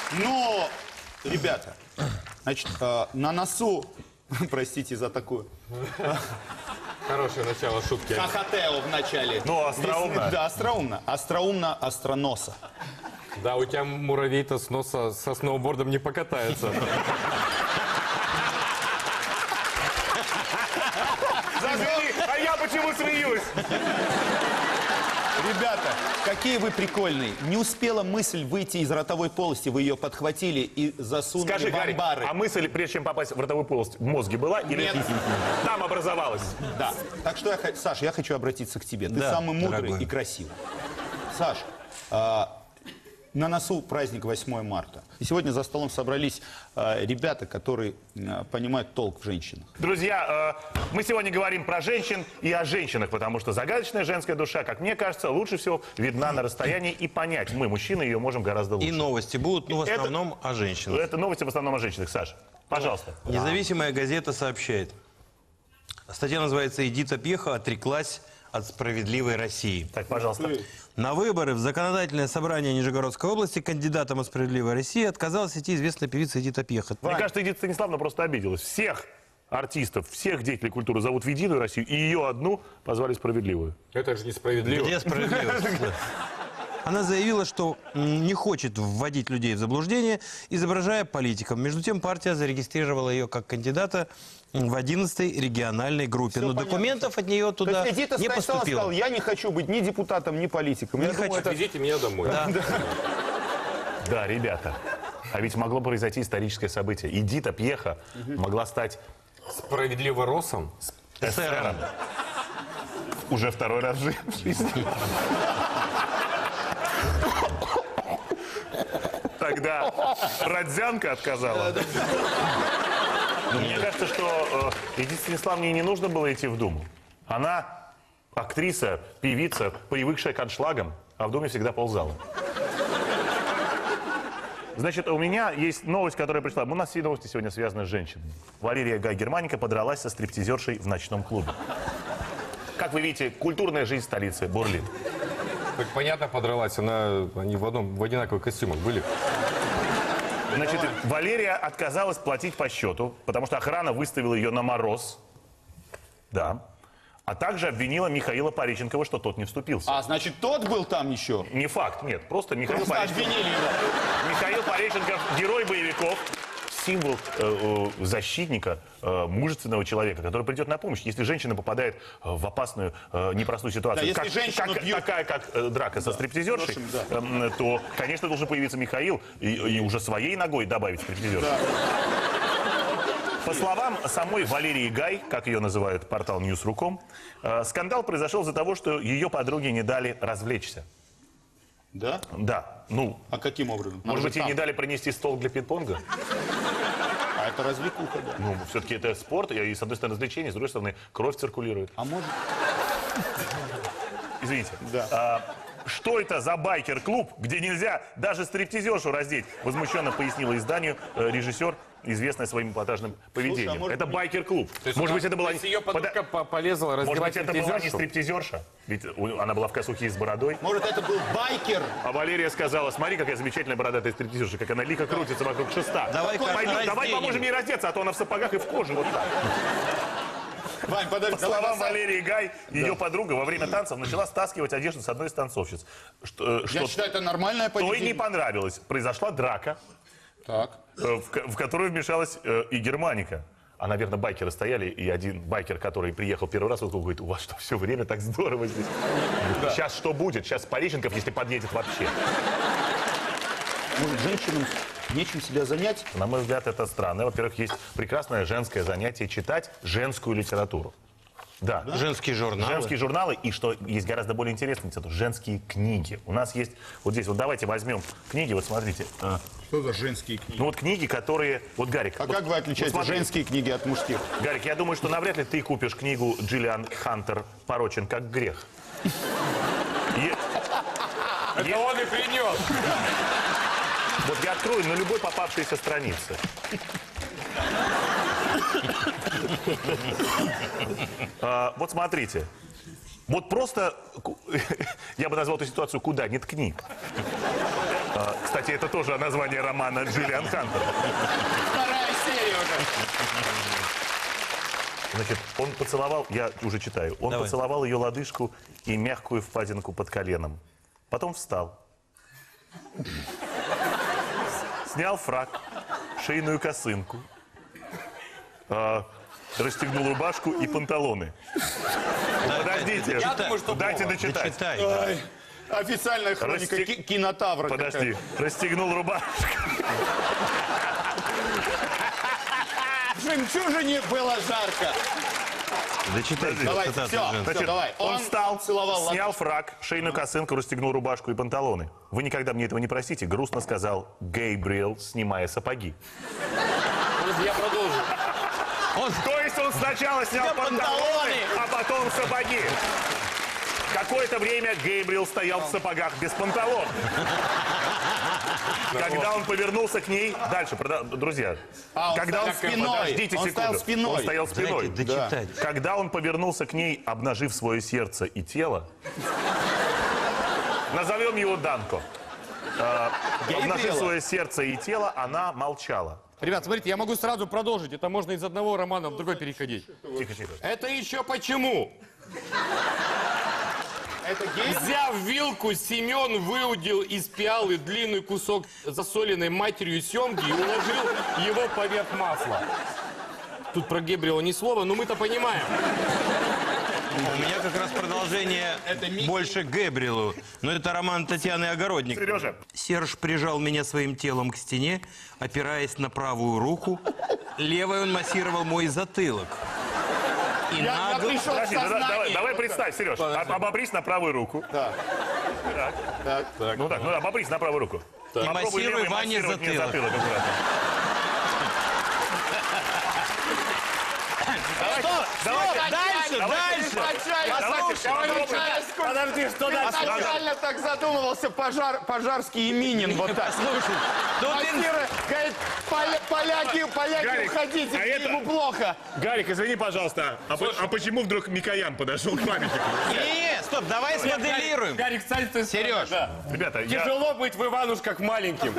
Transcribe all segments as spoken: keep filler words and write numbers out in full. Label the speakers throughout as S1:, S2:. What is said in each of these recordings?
S1: Но, ребята, значит, э, на носу, простите за такую...
S2: Хорошее начало шутки.
S1: Хохотео в начале.
S3: Ну, остроумно.
S1: Да, остроумно. Остроумно, остроноса.
S2: Да, у тебя муравей-то с носа со сноубордом не покатается.
S3: А я почему смеюсь?
S1: Ребята, какие вы прикольные. Не успела мысль выйти из ротовой полости, вы ее подхватили и засунули
S3: Скажи,
S1: в
S3: Гарик,
S1: амбары.
S3: а мысль, прежде чем попасть в ротовую полость, в мозге была? Или
S1: Нет.
S3: там образовалась?
S1: Да. Так что, я, х- Саш, я хочу обратиться к тебе. Ты
S4: Да,
S1: самый мудрый
S4: дорогой.
S1: и красивый. Саш, а, на носу праздник восьмое марта. И сегодня за столом собрались а, ребята, которые а, понимают толк в женщинах.
S3: Друзья, э, мы сегодня говорим про женщин и о женщинах, потому что загадочная женская душа, как мне кажется, лучше всего видна на расстоянии, и понять мы, мужчины, ее можем гораздо лучше.
S4: И новости будут, ну, в
S3: Это-
S4: основном о женщинах.
S3: Это новости в основном о женщинах. Саш, пожалуйста.
S4: Независимая газета сообщает. Статья называется «Эдита Пьеха отреклась от справедливой России».
S3: Так, пожалуйста.
S4: На выборы в законодательное собрание Нижегородской области кандидатом от «Справедливой России» отказалась идти известная певица Эдита Пьеха.
S3: Мне кажется, Эдита Станиславовна просто обиделась. Всех артистов, всех деятелей культуры зовут в единую Россию, и ее одну позвали справедливую.
S2: Это же несправедливо.
S4: Где справедливость? Да. Она заявила, что м, не хочет вводить людей в заблуждение, изображая политиков. Между тем, партия зарегистрировала ее как кандидата в одиннадцатой региональной группе. Но
S1: понятно.
S4: документов от нее
S1: То
S4: туда
S1: есть Эдита
S4: не
S1: Станиславовна
S4: поступило.
S1: сказала, я не хочу быть ни депутатом, ни политиком. Я думаю, это-
S2: Отвезите меня домой.
S3: Да, ребята. А ведь могло произойти историческое событие. Эдита Пьеха могла стать
S2: Справедливо росом.
S3: эсером. Уже второй раз в жизни. Тогда Родзянко отказала. Но мне кажется, что э, Эдите Станиславовне и не нужно было идти в Думу. Она актриса, певица, привыкшая к аншлагам, а в Думе всегда ползала. Значит, у меня есть новость, которая пришла. У нас все новости сегодня связаны с женщинами. Валерия Гай Германика подралась со стриптизершей в ночном клубе. Как вы видите, культурная жизнь столицы бурлит.
S2: Так понятно, подралась. Она, они в, одном, в одинаковых костюмах были.
S3: Значит, Валерия отказалась платить по счету, потому что охрана выставила ее на мороз. Да. А также обвинила Михаила Пореченкова, что тот не вступился.
S1: А, значит, тот был там еще?
S3: Не факт, нет. Просто Михаил
S1: Просто
S3: Пореченков.
S1: обвинили его.
S3: Михаил Пореченков, герой боевиков, символ э, э, защитника, э, мужественного человека, который придет на помощь, если женщина попадает э, в опасную, э, непростую ситуацию.
S1: Да, если
S3: как,
S1: женщину
S3: как-
S1: бьют.
S3: Такая, как э, драка со стриптизершей,
S1: в общем, да.
S3: э, то, конечно, должен появиться Михаил и, и уже своей ногой добавить стриптизершу. По словам самой Валерии Гай, как ее называют портал ньюс точка ру, э, скандал произошел из-за того, что ее подруге не дали развлечься.
S1: Да?
S3: Да, ну,
S1: А каким образом? Она
S3: может
S1: же
S3: быть, ей
S1: там.
S3: не дали принести стол для пинг-понга?
S1: А это развлекуха, да.
S3: Ну, все-таки это спорт, и, с одной стороны, развлечение, с другой стороны, кровь циркулирует.
S1: А может...
S3: Извините.
S1: Да.
S3: А, что это за байкер-клуб, где нельзя даже стриптизершу раздеть? Возмущенно пояснила изданию э, режиссер, известная своим эпатажным поведением.
S1: Слушай, а может
S3: это
S1: быть-
S3: байкер-клуб.
S2: То есть
S3: Может
S2: она-
S3: быть, это была...
S2: то есть ее подруга
S3: Пода-
S2: по- полезла
S3: Может
S2: раздевать
S3: быть, это была не
S2: стриптизершу?
S3: стриптизерша? Ведь у- она была в косухе и с бородой.
S1: Может, это был байкер?
S3: А Валерия сказала, смотри, какая замечательная бородатая стриптизерша, как она лихо крутится вокруг шеста.
S4: Давай-ка
S3: Пойдем, давай
S4: разденем.
S3: поможем ей раздеться, а то она в сапогах и в коже вот так.
S1: Вань, подожди.
S3: По словам Валерии Гай, ее подруга во время танцев начала стаскивать одежду с одной из танцовщиц. Что, э,
S1: Я
S3: что
S1: считаю, это нормальное
S3: той не
S1: поведение.
S3: понравилось. Произошла драка,
S1: Так.
S3: э, в, ко- в которую вмешалась э, и Германика. А, наверное, байкеры стояли, и один байкер, который приехал первый раз, он говорит, у вас что, все время так здорово здесь? Сейчас что будет? Сейчас Пореченков, если подъедет вообще.
S1: Может, женщинам нечем себя занять?
S3: На мой взгляд, это странно. Во-первых, есть прекрасное женское занятие читать женскую литературу. Да.
S4: Женские журналы.
S3: Женские журналы, и что есть гораздо более интересно, это женские книги. У нас есть, вот здесь, вот давайте возьмем книги, вот смотрите. э,
S1: Что за женские книги?
S3: Ну вот книги, которые, вот Гарик.
S1: А
S3: вот-
S1: как вы отличаете
S3: вот смотри,
S1: женские книги от мужских?
S3: Гарик, я думаю, что навряд ли ты купишь книгу Джиллиан Хантер «Порочен как грех». Е-
S2: Это он и принес.
S3: Вот я открою на любой попавшейся странице. А, вот смотрите. Вот просто, ку- я бы назвал эту ситуацию «куда ни ткни». А, кстати, это тоже название романа Джиллиан Хантер.
S1: Вторая серия уже.
S3: Значит, он поцеловал, я уже читаю, он
S4: Давай.
S3: поцеловал ее лодыжку и мягкую впадинку под коленом. Потом встал. Снял фрак, шейную косынку, а, расстегнул рубашку и панталоны. Подождите,
S2: Я думаю, что
S3: дайте
S2: повар.
S3: дочитать.
S4: Читай.
S1: Ай, официальная хроника
S3: Расстег-
S1: ки- кинотавра.
S3: Подожди, расстегнул рубашку.
S1: В жемчужине было жарко.
S4: Дочитай.
S1: Давай,
S4: цитату
S1: все,
S4: женскую.
S1: все, давай.
S3: Он встал,
S1: целовал
S3: снял фрак, шейную косынку, расстегнул рубашку и панталоны. Вы никогда мне этого не простите, грустно сказал Гейбриэл, снимая сапоги.
S2: Я продолжу.
S3: То есть он сначала снял панталоны, а потом сапоги. Какое-то время Гейбриэл стоял в сапогах без панталон. Когда он повернулся к ней... Дальше, прода- друзья.
S1: А, он
S3: Когда он
S1: стоял спиной.
S3: Подождите
S1: Он
S3: секунду.
S1: стоял спиной.
S3: Он стоял спиной.
S4: Дайте дочитать.
S3: Когда он повернулся к ней, обнажив свое сердце и тело, назовем его Данко. А, обнажив свое сердце и тело, она молчала.
S2: Ребят, смотрите, я могу сразу продолжить. Это можно из одного романа в другой переходить.
S3: Тихо, тихо.
S2: Это еще почему?
S1: Это гей?
S2: Взяв вилку, Семен выудил из пиалы длинный кусок засоленной матерью семги и уложил его поверх масла. Тут про Гебриэла ни слова, но мы-то понимаем.
S4: У меня как раз продолжение больше к Гэбриэлу. Но это роман Татьяны Огородник.
S3: Сережа.
S4: Серж прижал меня своим телом к стене, опираясь на правую руку. Левой он массировал мой затылок. И
S1: Я, я
S4: нагло...
S1: пришел в
S3: Подожди, да- да-
S1: сознание.
S3: давай, давай представь, Сереж, об- обопрись на правую руку.
S1: Так.
S3: Так.
S1: Так.
S3: Ну так, ну обопрись на правую руку. Попробуй
S4: массируй
S3: левой
S4: Ване
S3: массировать мне
S4: затылок.
S3: затылок аккуратно. Давайте,
S4: Дальше, дальше!
S3: давайте, попробуем.
S1: Подожди, что дальше? Специально так задумывался пожар, Пожарский и Минин вот так.
S4: Слушай, тут ин-
S1: Массирует, говорит, «Поля- поляки, поляки,
S3: Гарик,
S1: уходите,
S3: а это-
S1: ему плохо.
S3: Гарик, извини, пожалуйста, а, по- а почему вдруг Микоян подошел к памятнику?
S4: Не, стоп, давай смоделируем.
S2: Гарик, Сань, ты...
S4: Сереж,
S2: Да.
S3: Ребята, я...
S2: Тяжело быть в Иванушках маленьким.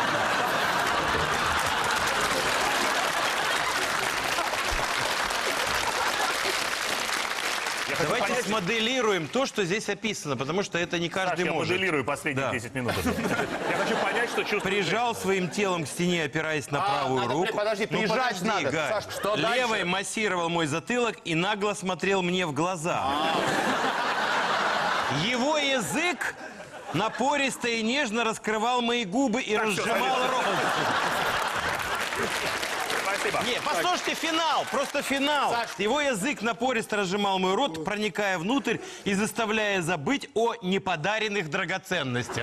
S3: я хочу
S4: давайте
S3: понять,
S4: смоделируем то, что здесь описано, потому что это не
S3: Саш,
S4: каждый
S3: я
S4: может.
S3: моделирую последние
S4: Да.
S3: десять минут. уже. Я хочу понять, что чувствует...
S4: Прижал своим телом к стене, опираясь на правую
S1: надо,
S4: руку.
S1: подожди,
S4: Ну,
S1: прижать
S4: подожди,
S1: надо.
S4: Гарь.
S1: Саш, что
S4: Левой
S1: дальше?
S4: массировал мой затылок и нагло смотрел мне в глаза. Его язык напористо и нежно раскрывал мои губы и разжимал рот.
S3: Спасибо.
S4: Не, послушайте финал, просто финал. Его язык напористо разжимал мой рот, проникая внутрь и заставляя забыть о неподаренных драгоценностях.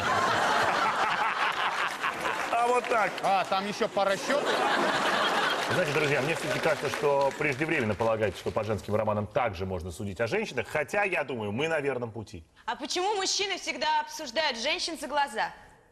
S3: А вот так.
S1: А, там еще по расчету.
S3: Знаете, друзья, мне все-таки кажется, что преждевременно полагать, что по женским романам также можно судить о женщинах, хотя, я думаю, мы на верном пути.
S5: А почему мужчины всегда обсуждают женщин за глаза?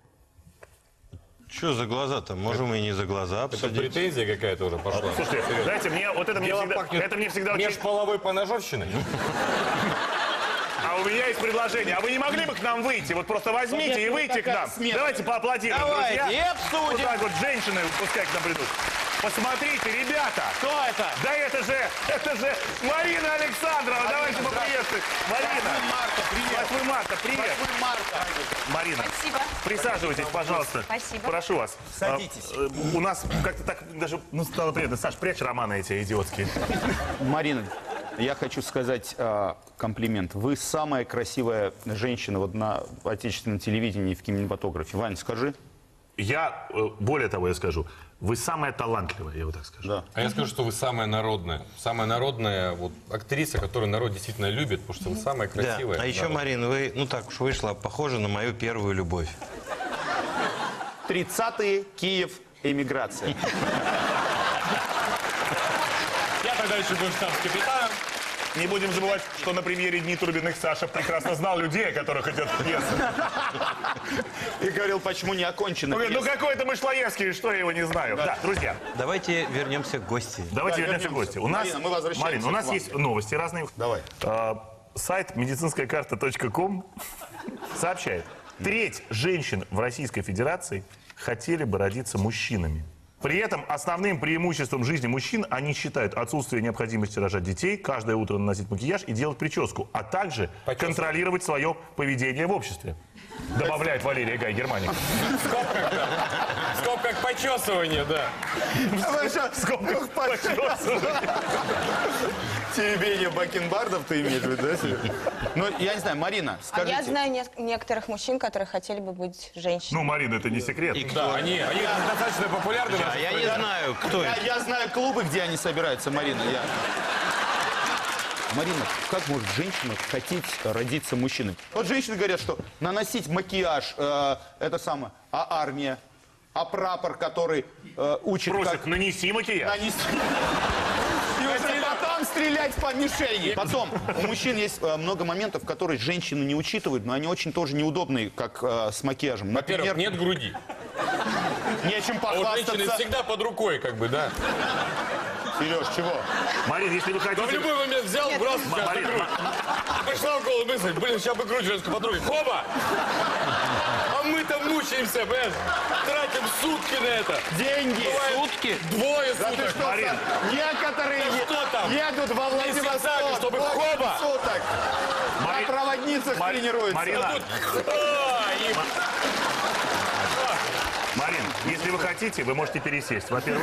S4: Что за глаза-то? Можем и не за глаза обсудить.
S2: Претензия какая-то уже пошла.
S3: Слушайте, знаете, мне вот это мне
S2: Дело
S3: всегда,
S2: пахнет
S3: это мне всегда очень...
S2: межполовой поножовщиной.
S3: А у меня есть предложение. А вы не могли бы к нам выйти? Вот просто возьмите и выйти к нам. Давайте поаплодируем,
S4: Давайте,
S3: друзья.
S4: и обсудим.
S3: Вот так вот женщины пускай к нам придут. Посмотрите, ребята.
S1: Кто это?
S3: Да это же, это же Марина Александрова. Давайте поприветствуем. Марина.
S1: Марта, привет.
S3: восьмое марта, привет.
S1: восьмое марта.
S3: Марина,
S5: Спасибо.
S3: присаживайтесь, пожалуйста.
S5: Спасибо.
S3: Прошу вас.
S1: Садитесь.
S3: А, э, У нас как-то так даже, ну, стало приятно. Саш, прячь романы эти идиотские.
S1: Марина, я хочу сказать э, комплимент. Вы самая красивая женщина вот на отечественном телевидении и в кинематографе. Вань, скажи.
S3: Я, э, более того, я скажу, вы самая талантливая, я вот так скажу.
S1: Да.
S2: А я скажу, что вы самая народная. Самая народная вот, актриса, которую народ действительно любит, потому что вы самая
S4: Да.
S2: красивая.
S4: А еще,
S2: народ.
S4: Марина, вы, ну так уж вышло, похожа на мою первую любовь.
S1: тридцатые, Киев, эмиграция.
S2: Я тогда еще был штабс-капитаном.
S3: Не будем забывать, что на премьере «Дни Турбиных» Саша прекрасно знал людей, о которых идет пьеса.
S1: И говорил, почему не окончена
S3: Он говорит, ну
S1: пьеса.
S3: какой это Мышлоевский, что я его не знаю. Да, друзья,
S4: Давайте вернемся к гости.
S3: давайте
S1: Да,
S3: вернемся к
S1: вернемся.
S3: гости. У нас,
S1: Марина, мы возвращаемся
S3: Марина, у нас
S1: к вам.
S3: есть новости разные.
S1: Давай.
S3: А, сайт медицинская карта точка ком сообщает, Треть женщин в Российской Федерации хотели бы родиться мужчинами. При этом основным преимуществом жизни мужчин они считают отсутствие необходимости рожать детей, каждое утро наносить макияж и делать прическу, а также контролировать свое поведение в обществе. Добавляет Валерия Гай Германия.
S2: В скобках почесывание, да.
S3: В скобках почесывание.
S1: Теребение бакенбардов ты имеешь в виду, да? Серёж? Ну, я не знаю, Марина,
S6: А
S1: скажите.
S6: я знаю не- некоторых мужчин, которые хотели бы быть женщинами.
S3: Ну, Марина, это не секрет.
S2: Да, они, они достаточно популярны. в
S4: А
S2: нашей
S4: я не
S2: стране.
S4: знаю, кто
S1: Я,
S4: это.
S1: я знаю клубы, где они собираются, Марина. Я... Марина, как может женщина хотеть родиться мужчиной? Вот женщины говорят, что наносить макияж, э, это самое, а армия, а прапор, который э, учит,
S3: Просит,
S1: как
S3: нанеси макияж.
S1: нанести... И уже потом стрелять по мишени. Потом, у мужчин есть э, много моментов, которые женщины не учитывают, но они очень тоже неудобные, как э, с макияжем.
S2: Во-первых,
S1: Например,
S2: нет груди.
S1: нечем
S2: А вот женщины
S1: похвастаться.
S2: всегда под рукой, как бы, да.
S1: Сереж, чего?
S3: Марин, если вы
S2: Да в
S3: хотите...
S2: любой момент взял, бросил сейчас на
S3: Марина,
S2: грудь. Пошла в голову мысль, блин, сейчас бы грудь женскую под руки. Хоба! А мы-то мучаемся, понимаешь? Тратим сутки на это.
S1: Деньги.
S2: Бывает
S4: Сутки?
S2: Двое
S1: Да ты
S2: суток.
S1: что,
S3: Марин.
S1: Саш, некоторые
S2: Да
S1: е-
S2: что там?
S1: едут во
S2: специально,
S1: Владивосток,
S2: чтобы
S1: восемь
S2: хоба.
S1: суток.
S3: Мари-
S1: На проводницах
S3: Мари-
S1: тренируются.
S3: Марина,
S2: А, и-
S3: Марин, если вы хотите, вы можете пересесть. Во-первых,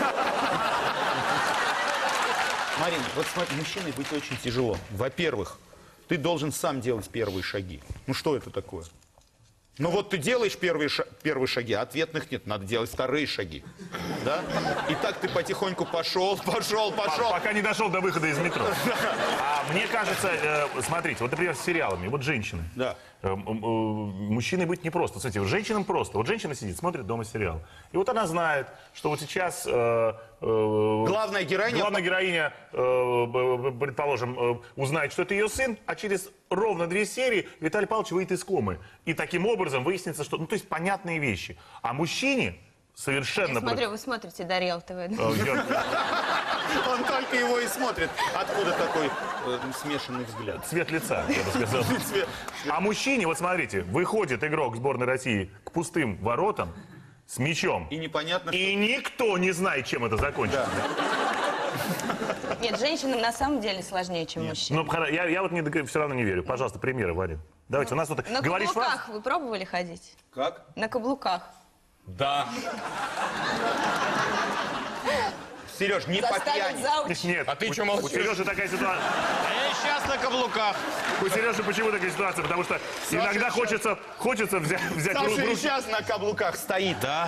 S1: Марин, вот смотри, мужчиной быть очень тяжело. Во-первых, ты должен сам делать первые шаги. Ну что это такое? Ну вот ты делаешь первые, ша- первые шаги, а ответных нет, надо делать вторые шаги. Да? И так ты потихоньку пошел, пошел, пошел.
S3: пока не дошел до выхода из метро. А мне кажется, э, смотрите, вот, например, с сериалами, вот женщины.
S1: Да.
S3: Э, м- м- мужчиной быть непросто. Смотрите, вот женщинам просто. Вот женщина сидит, смотрит дома сериал. И вот она знает, что вот сейчас... э, э,
S1: Главная героиня...
S3: Главная героиня, э, б- б- предположим, э, узнает, что это ее сын, а через ровно две серии Виталий Павлович выйдет из комы. И таким образом выяснится, что... Ну, то есть понятные вещи. А мужчине совершенно...
S6: Я смотрю, вы смотрите Дарья ТВ.
S3: Э, я-
S1: Он только его и смотрит. Откуда такой э, смешанный взгляд?
S3: Цвет лица, я бы сказал.
S1: Цвет-
S3: А мужчине, вот смотрите, выходит игрок сборной России к пустым воротам с мячом.
S1: И непонятно, что...
S3: И никто не знает, чем это закончится.
S6: Нет, женщинам на самом деле сложнее, чем мужчинам.
S3: Ну, хоро- я, я вот не, все равно не верю. Пожалуйста, примеры, Варя. Давайте, у нас вот...
S6: На
S3: говоришь фразу-
S6: каблуках вы пробовали ходить?
S1: Как?
S6: На каблуках.
S2: Да.
S1: Сереж, не по
S6: Заставить
S1: пьяни.
S6: зауч.
S3: Нет.
S2: А ты
S3: у-
S2: чё молчишь?
S3: У Сережи такая ситуация.
S4: А я сейчас на каблуках.
S3: У Сережи почему такая ситуация? Потому что иногда
S1: сейчас-
S3: хочется, хочется взять, взять в ру- в
S1: Саша и
S3: руки.
S1: сейчас на каблуках стоит.
S4: Да.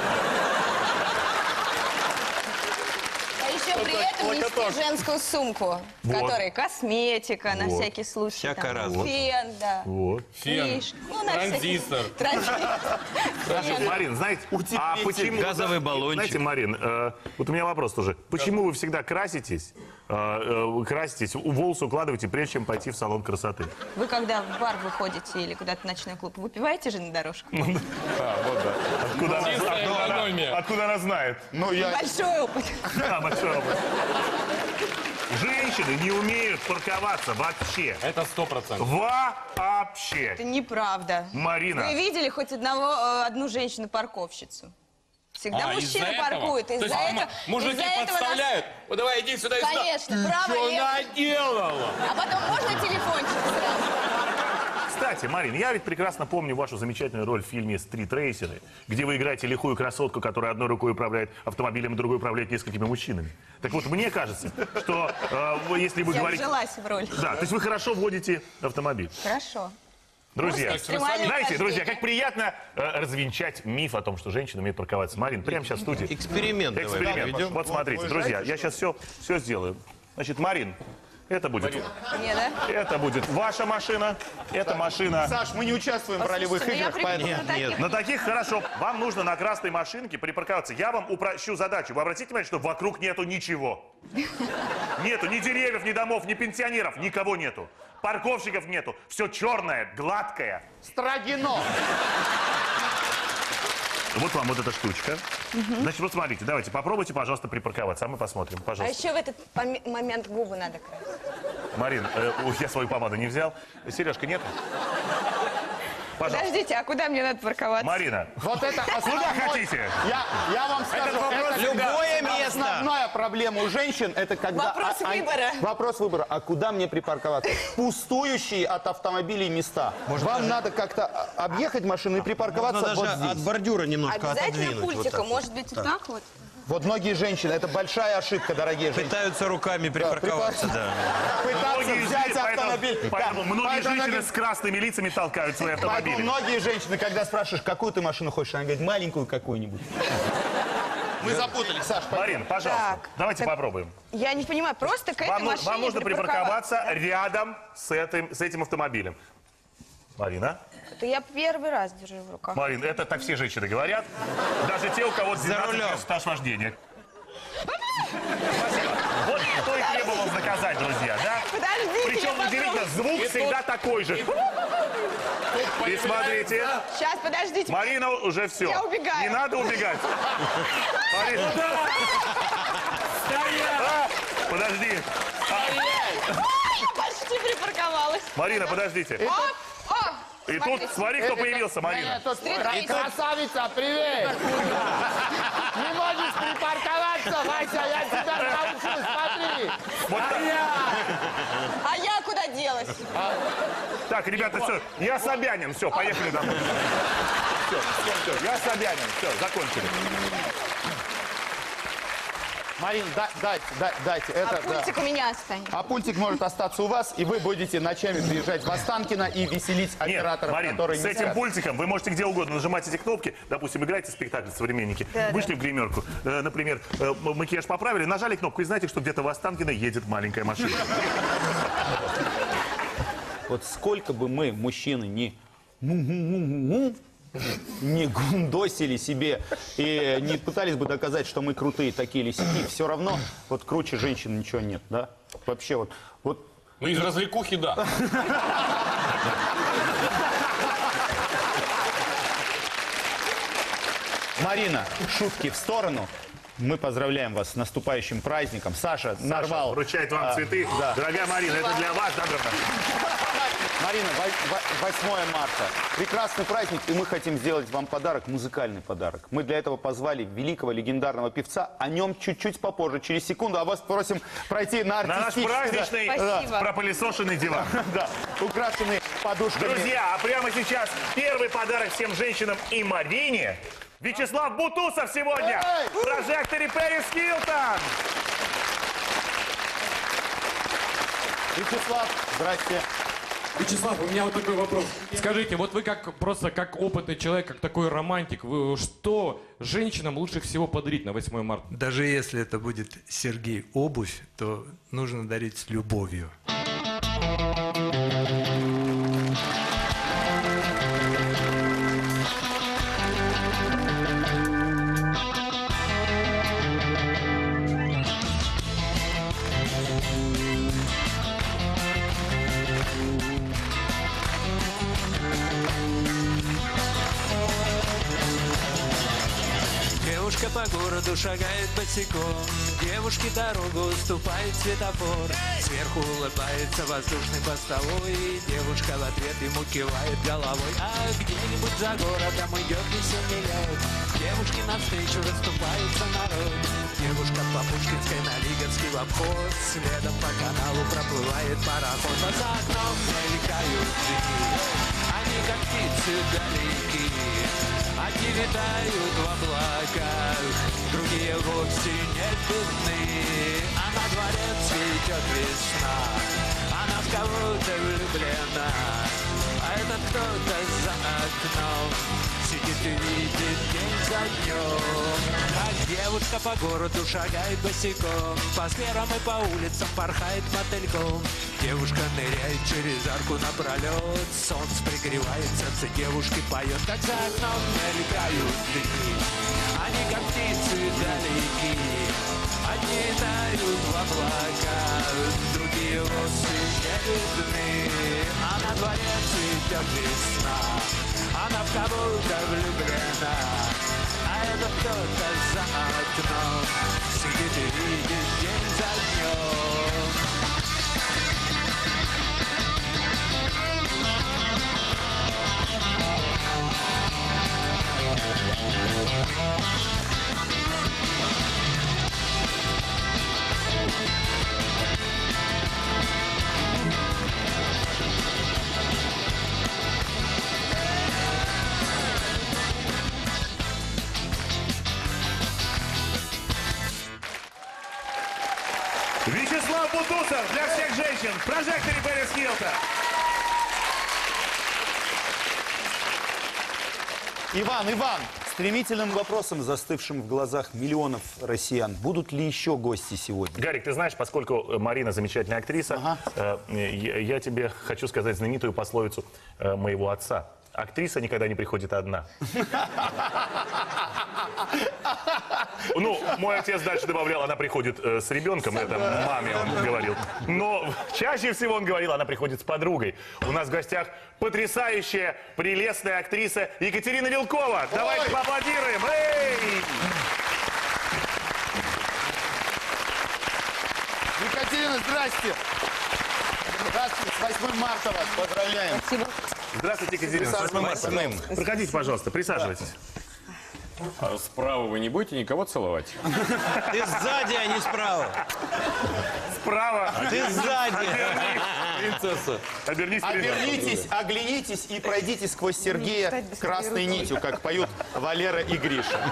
S6: А еще при этом нести женскую сумку, в
S3: Вот.
S6: которой косметика на
S3: Вот.
S6: всякий случай.
S4: Всякое
S6: там,
S4: разное.
S6: Фен, да.
S3: Вот.
S2: Фен.
S6: Фишка. Ну, на всякий-
S2: Транзистор.
S6: Транзистор. Фен.
S3: Марин, знаете, а почему...
S4: Газовый баллончик.
S3: Знаете, Марин, э, вот у меня вопрос тоже. Почему вы всегда краситесь, э, э, краситесь, у- волосы укладываете, прежде чем пойти в салон красоты?
S6: Вы когда в бар выходите или куда-то в ночной клуб, выпиваете же на дорожку?
S3: Откуда, она,
S2: Чистая
S3: откуда она-
S2: экономия.
S3: откуда она знает?
S1: Ну, я...
S6: Большой опыт.
S3: Да, большой опыт. Женщины не умеют парковаться вообще.
S2: Это сто процентов.
S3: Вообще.
S6: Это неправда.
S3: Марина.
S6: Вы видели хоть одного, э, одну женщину-парковщицу? Всегда
S2: А, из-за
S6: мужчины
S2: этого?
S6: паркуют.
S2: То
S6: Из-за
S2: есть
S6: этого,
S2: мужики
S6: из-за этого нас-
S2: подставляют. Вот давай, иди сюда, иди сюда.
S6: Конечно, право,
S2: Что
S6: лево.
S2: наделала?
S6: А потом можно телефончик сразу?
S3: Кстати, Марин, я ведь прекрасно помню вашу замечательную роль в фильме «Стритрейсеры», где вы играете лихую красотку, которая одной рукой управляет автомобилем, другой управляет несколькими мужчинами. Так вот, мне кажется, что э, вы, если вы
S6: Я
S3: говорите...
S6: вжилась в роль.
S3: Да, то есть вы хорошо водите автомобиль.
S6: Хорошо.
S3: Друзья,
S6: Просто экстремальное
S3: знаете, друзья,
S6: вождение.
S3: как приятно э, развенчать миф о том, что женщины умеют парковаться. Марин, прямо сейчас в студии.
S4: Эксперимент давай
S3: Эксперимент.
S4: проведем.
S3: Вот смотрите, друзья, я сейчас все, все сделаю. Значит, Марин, это будет,
S6: Не, да?
S3: это будет ваша машина, это машина.
S1: Саш, мы не участвуем в ролевых
S6: Слушайте, ну я
S1: играх,
S6: привыкла
S1: поэтому...
S6: на таких.
S3: На таких хорошо. Вам нужно на красной машинке припарковаться. Я вам упрощу задачу. Вы обратите внимание, что вокруг нету ничего. Нету ни деревьев, ни домов, ни пенсионеров. Никого нету. Парковщиков нету. Все черное, гладкое.
S1: Строгино.
S3: Вот вам вот эта штучка. Значит, вот смотрите, давайте, попробуйте, пожалуйста, припарковаться, а мы посмотрим,
S6: А
S3: пожалуйста.
S6: еще в этот поме- момент губы надо красить.
S3: Марин, э, ух, я свою помаду не взял. Сережка, нет? Пожалуйста.
S5: Подождите, а куда мне надо парковаться?
S3: Марина,
S1: Вот это
S3: куда
S1: основной-
S3: хотите?
S1: Я, я вам скажу, это
S4: Любое место.
S1: Основная проблема у женщин, это когда...
S6: Вопрос
S1: а- они-
S6: выбора.
S1: Вопрос выбора. А куда мне припарковаться? Пустующие от автомобилей места. Вам надо как-то а, объехать машину и припарковаться
S4: Можно
S1: вот
S4: даже
S1: здесь.
S4: от бордюра немножко
S6: Обязательно
S4: отодвинуть. вот
S6: пультиком,
S4: так вот.
S6: может быть, вот так вот?
S1: Вот многие женщины, это большая ошибка, дорогие женщины.
S4: Пытаются руками припарковаться, да.
S1: Пытаться
S3: Многие
S1: взять
S3: жи- поэтому-
S1: автомобиль.
S3: Поэтому
S1: Да,
S3: многие
S1: поэтому
S3: женщины
S1: многие-
S3: с красными лицами толкают свои
S1: Поэтому
S3: автомобили.
S1: многие женщины, когда спрашиваешь, какую ты машину хочешь, она говорит, маленькую какую-нибудь. Мы запутались, Саш. пойдем.
S3: Марин, пожалуйста,
S5: Так,
S3: давайте
S5: так-
S3: попробуем.
S5: Я не понимаю, просто к этой
S3: Вам, ну-
S5: машине
S3: вам нужно припарковаться рядом с этим, с этим автомобилем. Марина?
S5: Это я первый раз держу в руках.
S3: Марин, это так все женщины говорят. Даже те, у кого двенадцать
S4: рулем.
S3: лет стаж вождения. Спасибо. Вот кто и требовал наказать, друзья, да?
S5: Подождите,
S3: Причем,
S5: я
S3: удивительно, звук всегда такой же. И смотрите,
S5: Сейчас, подождите.
S3: Марина уже все.
S5: Я убегаю.
S3: Не надо убегать. Марина. А, подожди.
S5: Почти припарковалась.
S3: Марина, подождите.
S5: О, о,
S3: И тут
S5: смотрите.
S3: смотри, кто появился, Марина.
S5: Стрит-рейсер.
S1: Красавица, привет! Не можешь припарковаться, Вася, я тебя научу, смотри!
S3: Вот так.
S6: А я куда делась?
S3: Так, ребята, все. Я Собянин. Все, поехали домой. Все, все, все. Я Собянин. Все, закончили.
S1: Марин, да- дайте, да- дайте,
S6: А
S1: это, да.
S6: пультик у меня останется.
S1: А пультик может остаться у вас, и вы будете ночами приезжать в Останкино и веселить
S3: Нет,
S1: операторов,
S3: Марин,
S1: которые
S3: с
S1: не
S3: этим
S1: спят.
S3: пультиком вы можете где угодно нажимать эти кнопки. Допустим, играете в спектакль «Современники». Вышли в гримерку. э, например, э, макияж поправили, нажали кнопку и знаете, что где-то в Останкино едет маленькая машина.
S1: Вот сколько бы мы, мужчины, не не гундосили себе и не пытались бы доказать, что мы крутые такие или сяки, все равно вот круче женщин ничего нет, да? Вообще вот, вот
S2: Ну, из развлекухи, да.
S1: Марина, шутки в сторону. Мы поздравляем вас с наступающим праздником. Саша, нарвал.
S3: Вручает вам
S1: а,
S3: цветы.
S1: да.
S3: Дорогая Марина, это для вас. Да, да, да.
S1: Марина, восьмое марта. Прекрасный праздник, и мы хотим сделать вам подарок, музыкальный подарок. Мы для этого позвали великого легендарного певца. О нем чуть-чуть попозже, через секунду. А вас просим пройти на
S3: На наш
S1: артистический...
S3: праздничный
S5: Спасибо.
S3: пропылесошенный диван.
S1: Да, украшенный подушками.
S3: Друзья, а прямо сейчас первый подарок всем женщинам и Марине. Вячеслав Бутусов сегодня в прожекторе Пэрис Хилтон.
S1: Вячеслав, здрасте.
S7: Вячеслав, у меня вот такой вопрос. Скажите, вот вы как просто как опытный человек, как такой романтик, вы что женщинам лучше всего подарить на восьмое марта?
S8: Даже если это будет Сергей обувь, то нужно дарить с любовью.
S9: Девушка по городу шагает босиком, девушке дорогу уступает светофор. Сверху улыбается воздушный постовой, девушка в ответ ему кивает головой. А где-нибудь за городом идет веселее, девушке навстречу расступается народ. Девушка по Пушкинской на Лиговский в обход, следом по каналу проплывает пароход. А за окном мелькают дни, они как птицы далеки. Одни витают в облаках, другие вовсе не видны. А на дворе цветет весна, она в кого-то влюблена. А это кто-то за окном сидит и видит день за днем. Как девушка по городу шагает босиком, по скверам и по улицам порхает мотыльком. Девушка ныряет через арку напролет, солнце пригревает, сердце девушки поет, как за окном мелькают дни. Они как птицы далеки, одни тают в облаках, другие вовсе не видны. А на дворе цветет весна, она в кого-то влюблена. А это кто-то за окном сидит и видит день за днем.
S3: Вячеслав Бутусов для всех женщин в прожекторе Пэрис Хилтон.
S1: Иван, Иван, стремительным вопросом, застывшим в глазах миллионов россиян. Будут ли еще гости сегодня?
S3: Гарик, ты знаешь, поскольку Марина замечательная актриса,
S1: Ага.
S3: э, я, я тебе хочу сказать знаменитую пословицу э, моего отца. Актриса никогда не приходит одна. Ну, мой отец дальше добавлял, она приходит э, с ребенком, это маме он говорил. Но чаще всего он говорил, она приходит с подругой. У нас в гостях потрясающая, прелестная актриса Екатерина Вилкова. Давайте поаплодируем. Эй!
S1: Екатерина, здрасте! Здравствуйте, с восьмым марта вас поздравляем.
S6: Спасибо.
S3: Здравствуйте, Екатерина. С восьмым марта. Проходите, пожалуйста, присаживайтесь.
S2: А справа вы не будете никого целовать?
S4: Ты сзади, а не справа.
S3: Справа.
S4: Ты сзади.
S2: Принцесса.
S3: Обернись.
S1: Обернитесь, оглянитесь и пройдите сквозь Сергея красной нитью, как поют Валера и Гриша.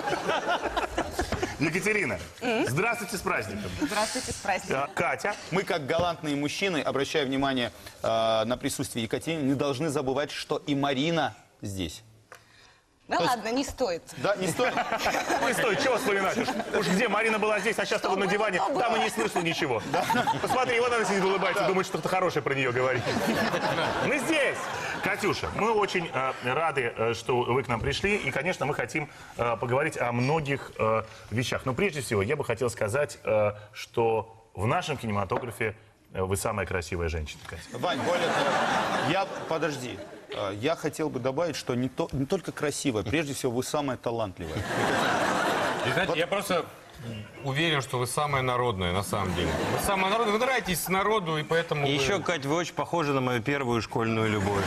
S3: Екатерина, здравствуйте с праздником.
S6: Здравствуйте, с праздником.
S3: А, Катя.
S1: Мы, как галантные мужчины, обращая внимание э, на присутствие Екатерины, не должны забывать, что и Марина здесь.
S6: Да ладно, не стоит.
S1: Да, не стоит?
S3: Ой, стой, чего вспоминать? Уж, уж где Марина была здесь, а сейчас вот на диване, там и не слышно ничего. Посмотри, вот она сидит, улыбается, думает, что-то хорошее про нее говорит. Мы здесь. Катюша, мы очень э, рады, э, что вы к нам пришли. И, конечно, мы хотим э, поговорить о многих э, вещах. Но прежде всего, я бы хотел сказать, э, что в нашем кинематографе э, вы самая красивая женщина, Катя.
S1: Вань, более того, я, подожди, э, я хотел бы добавить, что не, то, не только красивая, прежде всего, вы самая талантливая.
S2: И, знаете, я просто уверен, что вы самая народная, на самом деле. Вы самая народная, вы нравитесь народу, и поэтому...
S4: И
S2: вы-
S4: еще, Кать, вы очень похожи на мою первую школьную любовь.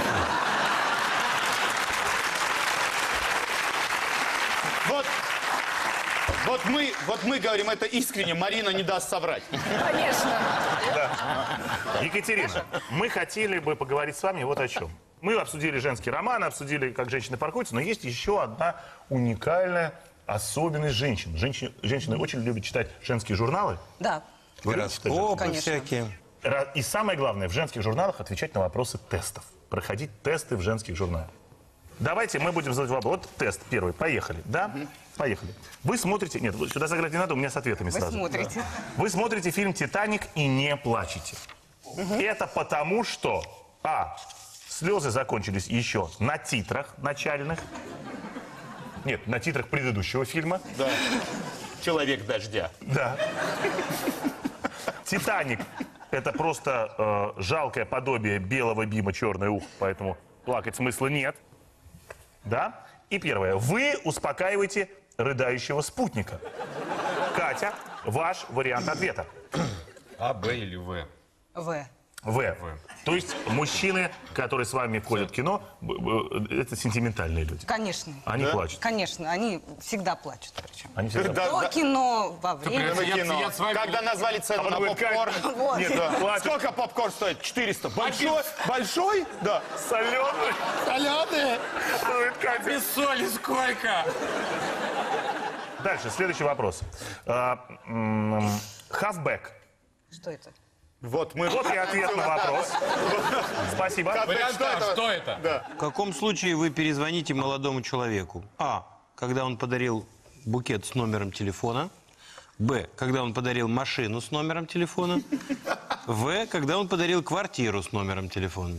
S1: Вот, вот, мы, вот мы говорим это искренне, Марина не даст соврать.
S6: Конечно.
S3: Екатерина, мы хотели бы поговорить с вами вот о чем. Мы обсудили женский роман, обсудили, как женщины паркуются, но есть еще одна уникальная особенность женщин. Женщины, женщины очень любят читать женские журналы.
S6: Да.
S3: Вы любите читать женские?
S4: Гороскопы
S6: Конечно.
S4: всякие.
S3: Ра- И самое главное, в женских журналах отвечать на вопросы тестов. Проходить тесты в женских журналах. Давайте мы будем задавать вопрос. Вот тест первый. Поехали. Да? Поехали. Вы смотрите... Нет, вот сюда заглядывать не надо, у меня с ответами
S6: Вы
S3: сразу.
S6: смотрите.
S3: Вы смотрите фильм «Титаник» и не плачете. Это потому, что... А. Слезы закончились еще на титрах начальных. Нет, на титрах предыдущего фильма.
S1: Да. Человек дождя.
S3: Да. «Титаник» — это просто э, жалкое подобие белого бима «Черное ухо», поэтому плакать смысла нет. Да? И первое. Вы успокаиваете рыдающего спутника. Катя, ваш вариант ответа.
S2: А, Б или В?
S6: В.
S3: В. То есть мужчины, которые с вами ходят в кино, б- б- это сентиментальные люди.
S6: Конечно.
S3: Они плачут.
S6: Конечно, они всегда плачут причем.
S3: Они всегда...
S1: Да,
S6: До
S1: да.
S6: кино, во время.
S1: На
S2: Я-
S1: кино.
S2: я с вами-
S1: Когда назвали цену
S3: А
S1: на
S3: потом говорит,
S1: попкорн.
S6: Вот.
S1: Нет, да.
S3: Плачет.
S1: Сколько попкорн стоит? четыреста. Большой? Большой? Да.
S3: Соленый.
S1: Соленые.
S3: Говорит Катя.
S2: Без соли сколько?
S3: Дальше, следующий вопрос. А, м, Halfback.
S6: Что это?
S1: Вот мы...
S3: Вот и ответ на вопрос. Спасибо.
S2: Вариант
S1: Что
S2: А,
S1: это?
S2: что это?
S1: Да.
S4: В каком случае вы перезвоните молодому человеку? А. Когда он подарил букет с номером телефона. Б. Когда он подарил машину с номером телефона. В. Когда он подарил квартиру с номером телефона.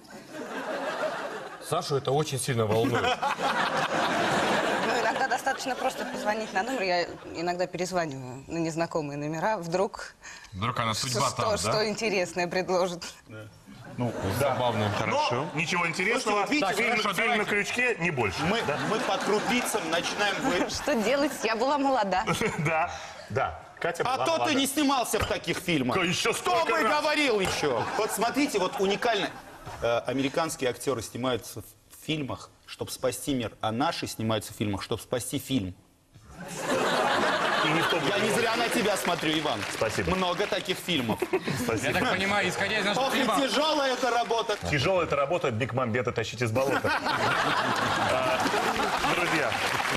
S2: Сашу это очень сильно волнует.
S6: Ну, иногда достаточно просто позвонить на номер. Я иногда перезваниваю на незнакомые номера. Вдруг
S2: Вдруг она
S6: что,
S2: судьба
S6: что,
S2: там,
S6: что
S2: да?
S6: интересное предложит.
S3: Ну,
S2: Забавно.
S3: но ничего интересного.
S1: Слушайте, вот видите,
S3: фильм,
S2: хорошо,
S3: фильм на
S2: давайте.
S3: крючке не больше.
S1: Мы, мы по крупицам начинаем... вы-
S6: Что делать? Я была молода.
S3: Да, да. Катя
S1: А
S3: была
S1: то ты
S3: молода.
S1: не снимался в таких фильмах.
S3: Да еще
S1: Кто
S3: столько
S1: бы
S3: раз.
S1: говорил еще? Вот смотрите, вот уникально. Э, американские актеры снимаются в фильмах, чтобы спасти мир, а наши снимаются в фильмах, чтобы спасти фильм.
S3: И не в том,
S1: Я не зря на тебя смотрю, Иван.
S3: Спасибо.
S1: Много таких фильмов.
S7: Я так понимаю, исходя из наших
S1: Ох, и
S7: фильмов...
S1: тяжелая эта работа.
S3: Тяжелая эта работа, Бекмамбета тащить из болота. А, Друзья,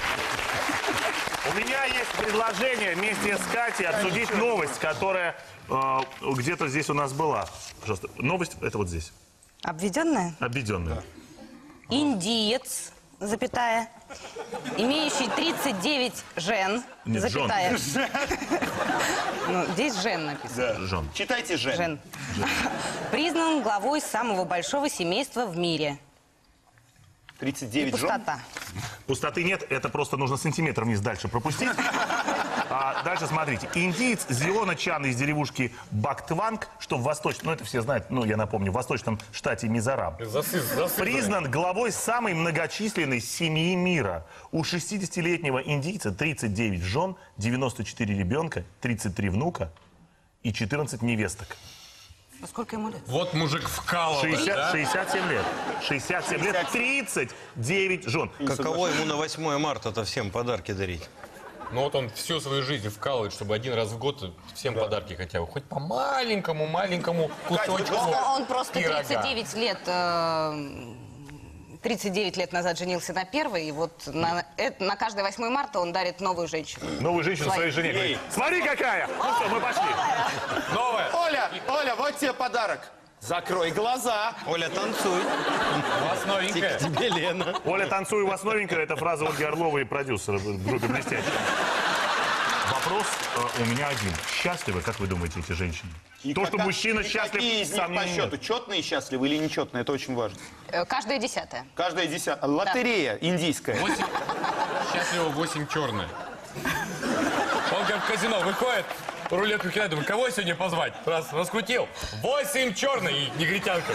S3: у меня есть предложение вместе с Катей обсудить новость, которая э, где-то здесь у нас была. Пожалуйста, новость, это вот здесь,
S6: Обведенная?
S3: обведенная.
S6: Индиец, запятая, имеющий тридцать девять жен,
S3: Нет,
S6: запятая. Ну, здесь жен написано.
S3: Жен.
S1: Читайте, Жень.
S6: Жен. Признан главой самого большого семейства в мире.
S1: тридцать девять жен.
S6: Пустота.
S3: Пустоты нет, это просто нужно сантиметр вниз дальше пропустить. А дальше смотрите. Индиец Зиона Чан из деревушки Бактванг, что в восточном, ну это все знают, ну я напомню, в восточном штате Мизорам,
S2: Засыс, засыс.
S3: признан главой самой многочисленной семьи мира. У шестидесятилетнего индийца тридцать девять жен, девяносто четыре ребенка, тридцать три внука и четырнадцать невесток.
S6: А сколько ему лет?
S7: Вот мужик вкалывает,
S3: шестьдесят,
S7: да?
S3: шестьдесят семь лет. шестьдесят семь лет, тридцать девять жен.
S4: Каково ему на восьмое марта-то всем подарки дарить?
S2: Ну вот он всю свою жизнь вкалывает, чтобы один раз в год всем подарки хотя бы. Хоть по маленькому, маленькому кусочку
S6: Он просто
S2: пирога.
S6: тридцать девять лет... э, тридцать девять лет назад женился на первой, и вот на, это, на каждое восьмое марта он дарит новую женщину.
S3: Новую женщину своей жене.
S1: Ей.
S3: Смотри какая! Ну что, мы пошли.
S2: Новая.
S1: Оля, Оля, вот тебе подарок. Закрой глаза.
S4: Оля, танцуй.
S2: У вас новенькая.
S4: Тебе, Лена.
S3: Оля, танцуй, у вас новенькая. Это фраза Ольги Орловой, продюсера в группе «Блестящий». Вопрос э, у меня один. Счастливы, как вы думаете, эти женщины?
S1: И
S3: То, что
S1: кака-
S3: мужчина
S1: и
S3: счастлив,
S1: какие из них
S3: сомнений
S1: по
S3: нет.
S1: счету? Четные счастливы или нечетные? Это очень важно.
S6: Э, Каждая десятая.
S1: Каждая десятая. Лотерея индийская.
S2: Восемь. Счастливо, восемь черная. Он как в казино выходит, рулетку кидает, думает, кого сегодня позвать? Раз, раскрутил. Восемь черный и негритянка.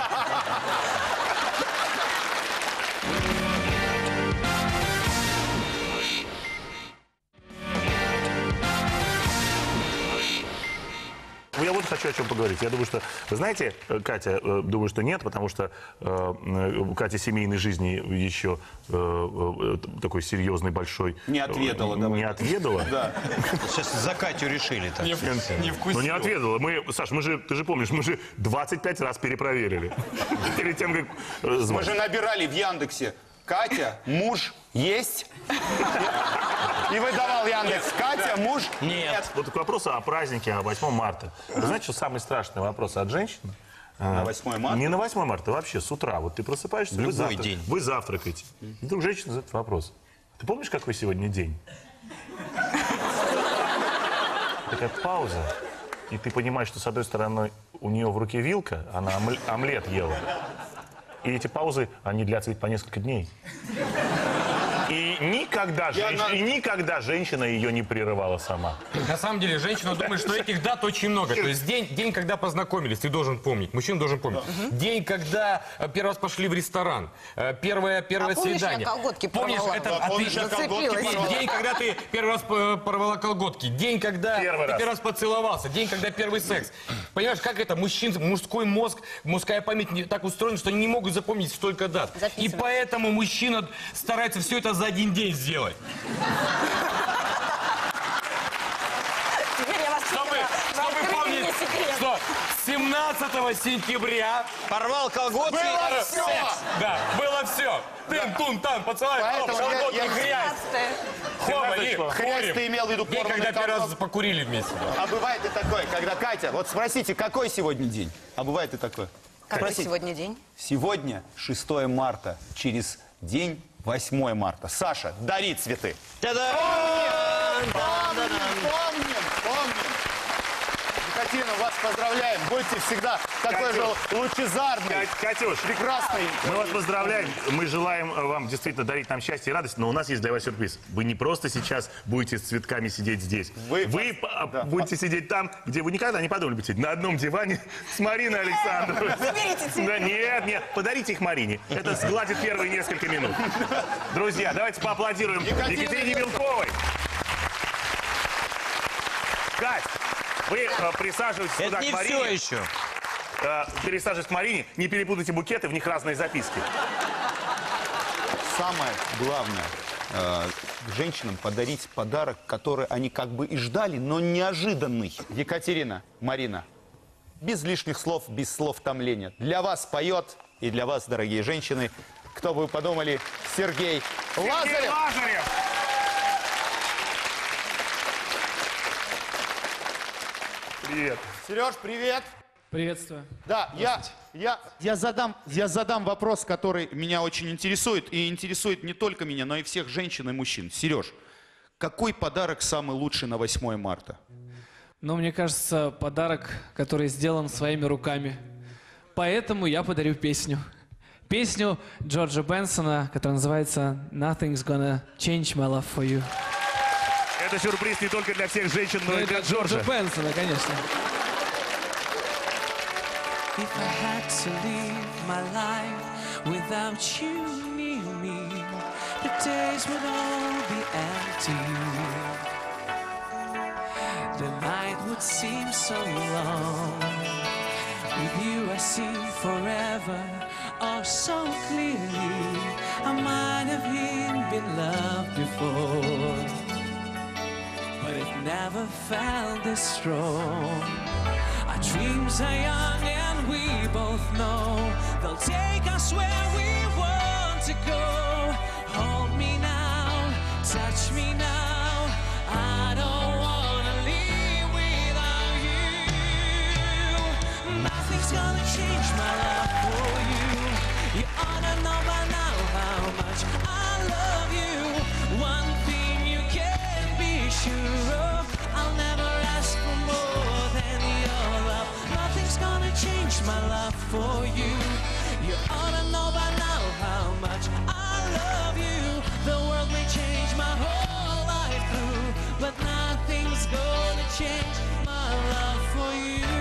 S3: Я вот хочу о чем поговорить. Я думаю, что... Вы знаете, Катя, э, думаю, что нет, потому что э, э, Катя семейной жизни еще э, э, такой серьезный, большой...
S1: Не отведала,
S3: э,
S1: давай.
S3: Не отведала?
S1: Да.
S4: Сейчас за Катю решили-то.
S2: Не, в- не вкусил.
S3: Ну не отведала. Мы, Саш, мы же, ты же помнишь, мы же двадцать пять раз перепроверили. Перед тем, как... э,
S1: Мы
S3: звать.
S1: же набирали в Яндексе. Катя, муж есть? И выдавал Яндекс. Катя, муж нет.
S3: Вот к вопросу о празднике, о восьмом марта. Вы знаете, что самый страшный вопрос от женщины?
S1: На восьмое марта?
S3: Не на восьмое марта, вообще с утра. Вот ты просыпаешься, вы,
S4: Любой
S3: завтра-
S4: день.
S3: вы завтракаете. И вдруг женщина задает вопрос. Ты помнишь, какой сегодня день? Такая пауза. И ты понимаешь, что с одной стороны у нее в руке вилка, она омле- омлет ела. И эти паузы, они длятся ведь по несколько дней. И никогда,
S1: Я
S3: женщ-
S1: на-
S3: и никогда женщина ее не прерывала сама.
S2: На самом деле, женщина думает, что этих дат очень много. То есть день, день, когда познакомились, ты должен помнить, мужчина должен помнить. День, когда э, первый раз пошли в ресторан, э, первое, первое
S6: А помнишь, я
S2: свидание.
S6: колготки
S2: Помнишь,
S6: порвала?
S2: это,
S6: Да,
S2: а ты-
S1: помнишь, я колготки
S6: Зацепилась.
S1: порвала?
S2: День, когда ты первый раз э, порвала колготки. День, когда
S3: Первый
S2: ты
S3: раз.
S2: первый раз поцеловался. День, когда первый секс. Понимаешь, как это? Мужчин, мужской мозг, мужская память не так устроена, что они не могут запомнить столько дат. И
S6: Записывай.
S2: поэтому мужчина старается все это за один день сделать.
S6: Теперь я вас
S2: Чтобы,
S6: поняла.
S2: чтобы
S6: Открыли
S2: помнить,
S6: мне секрет.
S2: что семнадцатого сентября
S4: Порвал колготки.
S1: Было все!
S2: да, было все. Тын-тун-тан, поцеловай, хоп,
S1: Поэтому я-
S2: колготки,
S1: я-
S2: грязь.
S6: Пятнадцатая.
S2: Хоба, и
S3: Семнадцатого.
S1: Хрясь
S2: курим.
S1: ты имел в виду
S2: День,
S1: порванные
S2: когда первый раз
S1: колготки.
S2: покурили вместе.
S1: А бывает и такое, когда Катя, вот спросите, какой сегодня день? А бывает и такое.
S6: Какой
S1: Спросите.
S6: сегодня день?
S1: Сегодня шестое марта, через день восьмое марта. Саша, дари цветы.
S4: Та-дам!
S1: Помним, помним, помним. Екатерина, вас поздравляем. Будьте всегда такой же лучезарный,
S3: Кать- Катюш,
S1: прекрасный.
S3: мы вас поздравляем. Мы желаем э, вам действительно дарить нам счастье и радость, но у нас есть для вас сюрприз. Вы не просто сейчас будете с цветками сидеть здесь.
S1: Вы-
S3: Вы а, будете сидеть там, где вы никогда не подумали бы сидеть. На одном диване с Мариной Александровной.
S6: Заберите цветы.
S3: Да, нет, нет, подарите их Марине. Это сгладит первые несколько минут. Друзья, давайте поаплодируем
S1: Екатерине
S3: Екатерине Белковой. Кать, вы э, присаживайтесь
S4: Это
S3: туда
S4: не
S3: к Марине.
S4: все еще.
S3: Э, пересаживайтесь к Марине, не перепутайте букеты, в них разные записки.
S1: самое главное э, женщинам подарить подарок, который они как бы и ждали, но неожиданный. Екатерина, Марина, без лишних слов, без слов томления. Для вас поет, и для вас, дорогие женщины, кто бы вы подумали, Сергей,
S3: Сергей
S1: Лазарев.
S3: Лазарев! Привет.
S1: Сереж, привет.
S10: Приветствую.
S1: Да, я, я, я, задам, я задам вопрос, который меня очень интересует, и интересует не только меня, но и всех женщин и мужчин. Сереж, какой подарок самый лучший на восьмое марта?
S10: Ну, мне кажется, подарок, который сделан своими руками. Поэтому я подарю песню. Песню Джорджа Бенсона, которая называется «Nothing's gonna change my love for you».
S3: Это сюрприз не только для всех женщин, но
S10: Ну,
S3: и для
S10: это Джорджа
S3: Джорджа.
S10: Бенсона, конечно.
S9: If I had to live my life without you near me, the days would all be empty. The night would seem so long. With you I see forever, oh so clearly. I might have even been loved before, but it never felt this strong. Our dreams are young and we both know they'll take us where we want to go. Hold me now, touch me now. I don't wanna leave without you. Nothing's gonna change my love for you. You ought to know by now how much I love you. One thing you can be sure of, I'll never ask for more than your love. Nothing's gonna change my love for you. You ought to know by now how much I love you. The world may change my whole life through, but nothing's gonna change my love for you.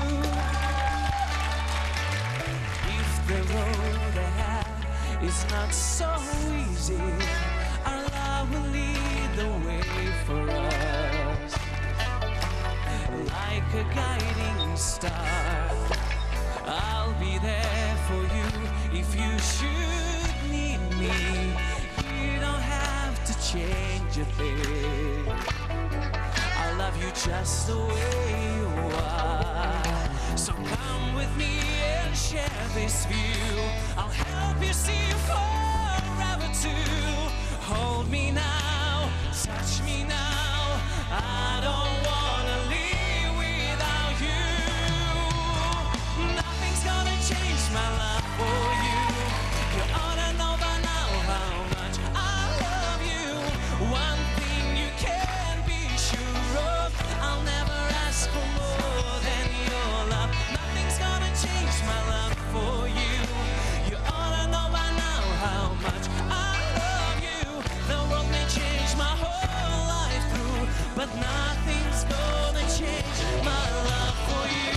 S9: If the road ahead is not so easy, our love will lead the way for us. Like a guiding star, I'll be there for you if you should need me. You don't have to change a thing. I love you just the way you are. So come with me and share this view. I'll help you see forever too. Hold me now, touch me now. I don't wanna leave without you. Nothing's gonna change my love for you. You ought to know by now how much I love you. One thing you can be sure of, I'll never ask for more than your love. Nothing's gonna change my love for you. You ought to know by now how much I love you. The world may change my whole life through, but nothing's gonna change my love for you.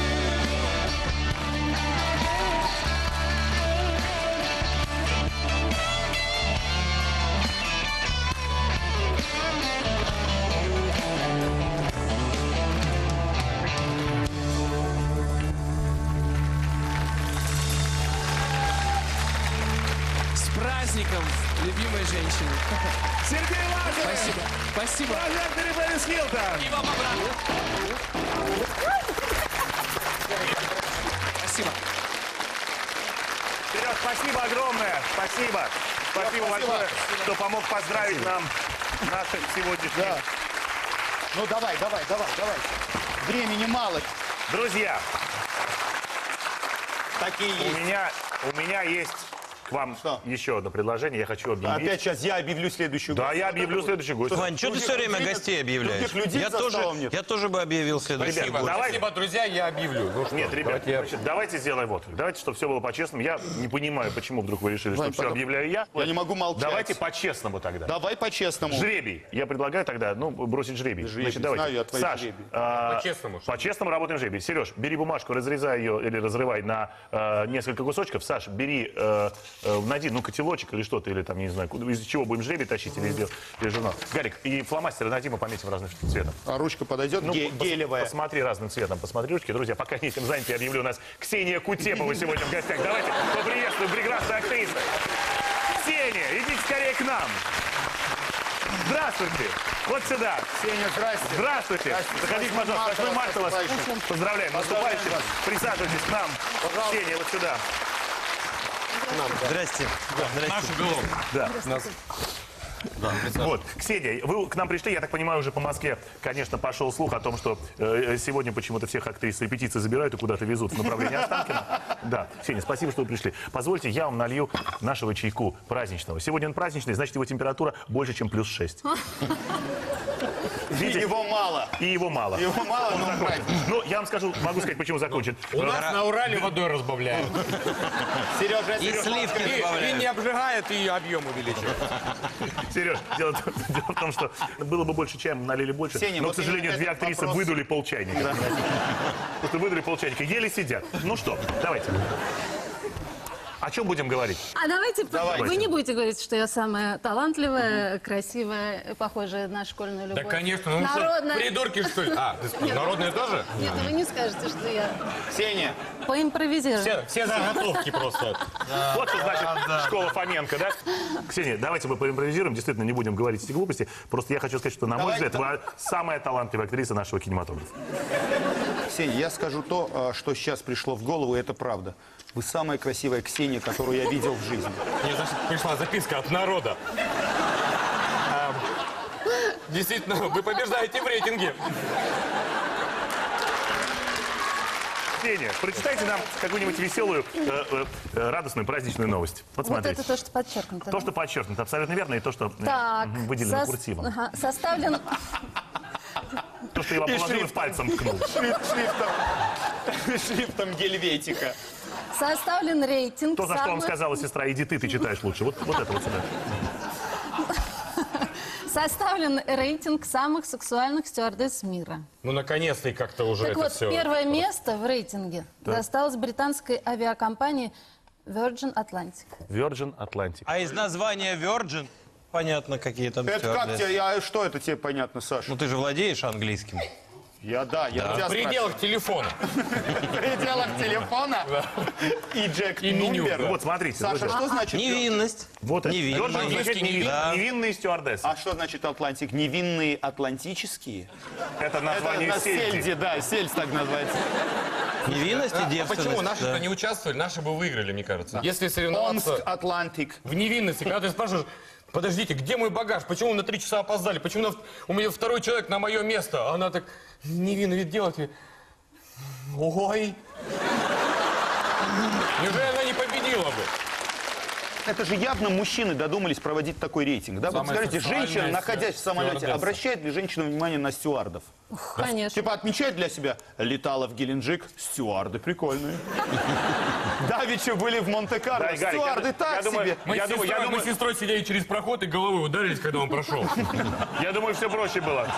S9: С праздником, любимые женщины.
S3: Сергей Лазарев!
S9: Спасибо. Спасибо.
S3: Прожектор Пэрис Хилтон!
S9: И вам обратно. Спасибо.
S3: Сереж, спасибо огромное. Спасибо. Спасибо большое, что помог поздравить нам наших сегодняшних.
S1: Да. Ну давай, давай, давай, давай. Времени мало.
S3: Друзья,
S1: Такие
S3: у
S1: есть.
S3: меня, у меня есть к вам
S1: Что?
S3: еще одно предложение. Я хочу объявить.
S1: Опять сейчас я объявлю следующую
S3: Да,
S1: гостью.
S3: я объявлю следующий гость.
S4: Вань, что ты все время гостей объявляешь?
S1: Других людей
S4: Я
S1: за
S4: тоже,
S1: столом нет.
S4: я тоже бы объявил следующий
S3: Ребят,
S4: год.
S3: давай.
S2: Спасибо, друзья, я объявлю. Ну что,
S3: Нет, ребят,
S2: давайте я-
S3: значит, давайте сделаем вот. Давайте, чтобы все было по-честному. Я не понимаю, почему вдруг вы решили, что
S1: Вань,
S3: все
S1: потом-
S3: объявляю я.
S1: Я не могу молчать.
S3: Давайте по-честному тогда.
S1: Давай по-честному.
S3: Жребий. Я предлагаю тогда, ну, бросить жребий.
S1: Жребий,
S3: Значит, давайте.
S1: знаю я твои
S3: Саш,
S1: жребии.
S3: а,
S2: По-честному, что ли?
S3: По-честному работаем жребий. Сереж, бери бумажку, разрезай ее или разрывай на э, несколько кусочков. Саш, бери, э, э, найди, ну, котелочек или что-то, или там, не знаю, куда- из чего будем жребий тащить, или, из, или журнал. Гарик, и фломастеры найди, мы пометим разным цветом.
S1: А ручка подойдет?
S3: Ну,
S1: Ге-
S3: пос-
S1: гелевая.
S3: Посмотри разным цветом, посмотри ручки. Друзья, пока они этим заняты, я объявлю, у нас Ксения Кутепова сегодня в гостях. Давайте поприветствуем прекрасную актрису. Ксения, идите скорее к нам. Здравствуйте. Вот сюда.
S1: Ксения, здрасте.
S3: Здравствуйте.
S1: Здрасте.
S3: Заходите, пожалуйста. восьмое марта вас поздравляем. Наступающим. Присаживайтесь к нам.
S1: Пожалуйста.
S3: Ксения, вот сюда.
S4: Здрасте. Здрасте.
S7: Наш уголок.
S3: Да.
S2: Нас-
S3: Вот, Ксения, вы к нам пришли, я так понимаю, уже по Москве, конечно, пошел слух о том, что э, сегодня почему-то всех актрис с репетиции забирают и куда-то везут в направлении Останкина. Да, Ксения, спасибо, что вы пришли. Позвольте, я вам налью нашего чайку праздничного. Сегодня он праздничный, значит, его температура больше, чем плюс шесть.
S1: И его мало.
S3: И его мало.
S1: Его мало, но он праздник.
S3: Ну, я вам скажу, могу сказать, почему закончит.
S2: У нас на Урале водой разбавляют.
S1: Сережа,
S4: И
S1: Сережа,
S4: сливки
S2: И, и
S4: добавляют.
S2: не обжигает, и объем увеличивает.
S3: Сереж, дело, дело в том, что было бы больше чая, мы налили больше.
S1: Ксения,
S3: но,
S1: вот
S3: к сожалению,
S1: именно
S3: две
S1: этот
S3: актрисы
S1: вопрос-
S3: выдули полчайника. Просто выдули полчайника, еле сидят. Ну что, давайте. О чем будем говорить?
S11: А давайте,
S1: Давайте.
S11: вы не будете говорить, что я самая талантливая, красивая, похожая на школьную любовь.
S2: Да, конечно. Ну, что,
S11: Народная.
S2: придурки, что ли? А, ты
S11: Нет.
S2: народные тоже?
S11: Нет, вы не скажете, что я
S1: Ксения,
S11: поимпровизирую.
S2: Все, все заготовки просто.
S3: Вот что значит школа Фоменко, да? Ксения, давайте мы поимпровизируем, действительно не будем говорить эти глупости. Просто я хочу сказать, что, на мой
S1: Давай,
S3: взгляд, вы самая талантливая актриса нашего кинематографа.
S1: Ксения, я скажу то, что сейчас пришло в голову, и это правда. Вы самая красивая Ксения, которую я видел в жизни.
S2: Мне, значит, пришла записка от народа. А, Действительно, вы побеждаете в рейтинге.
S3: Ксения, прочитайте нам какую-нибудь веселую, э, э, э, радостную, праздничную новость. Вот
S11: Вот
S3: смотрите.
S11: это то, что подчеркнуто.
S3: То,
S11: да?
S3: что подчеркнуто, абсолютно верно, и то, что э,
S11: Так,
S3: выделено
S11: сос-
S3: курсивом.
S11: ага, составлен...
S3: То, что я вам положил и пальцем ткнул.
S1: Шрифтом, шрифтом гельветика.
S11: Составлен рейтинг
S3: То, за что вам
S11: самых-
S3: сказала сестра, иди ты, ты читаешь лучше. Вот, вот это вот сюда.
S11: Составлен рейтинг самых сексуальных стюардесс мира.
S2: Ну, наконец-то и как-то уже
S11: Так
S2: это
S11: вот,
S2: все.
S11: первое место в рейтинге досталось британской авиакомпании Virgin Atlantic.
S3: Virgin Atlantic.
S4: А из названия Virgin понятно, какие там
S1: Это как
S4: стюардессы.
S1: тебе, а что это тебе понятно, Саша?
S4: Ну ты же владеешь английским.
S1: Я, да, я тебя
S2: В пределах телефона.
S1: спрашиваю. В пределах телефона и Джек
S2: И меню.
S1: Нумбер.
S3: Вот, смотрите.
S1: Саша,
S3: вот это.
S1: что значит?
S4: Невинность.
S3: Вот это.
S4: Невинность.
S3: Virgin означает
S2: По-английски
S3: неви-
S4: Да.
S3: невинные стюардессы.
S1: А что значит Атлантик? Невинные атлантические?
S3: Это
S1: Это
S3: название
S1: на
S3: сельди.
S1: сельде, да, сельдь так называется.
S4: Невинность и
S2: А
S4: девственность.
S2: почему наши-то
S4: да.
S2: не участвовали? Наши бы выиграли, мне кажется. Если
S1: Омск,
S2: соревноваться
S1: Атлантик.
S2: в невинности, когда ты спрашиваешь, подождите, где мой багаж? Почему мы на три часа опоздали? Почему на- у меня второй человек на мое место? А она так невинно вид делает. и, Ой. Неужели она не победила бы?
S1: Это же явно мужчины додумались проводить такой рейтинг. Да? Вот
S2: Самая
S1: скажите,
S2: сексуальная
S1: женщина, находясь в самолете,
S2: стюардесса.
S1: обращает ли женщина внимание на стюардов?
S11: Конечно.
S1: Типа отмечает для себя, летала в Геленджик, стюарды прикольные. Давичи были в Монте-Карло,
S3: Да, и, Гарик,
S1: стюарды
S3: я-
S1: так
S3: я думаю,
S1: себе.
S2: Мы,
S3: Я
S2: с,
S3: думаю- я
S2: сестрой, мы
S3: думаю-
S2: с сестрой сидели через проход и головой ударились, когда он прошел.
S3: Я думаю, все проще было.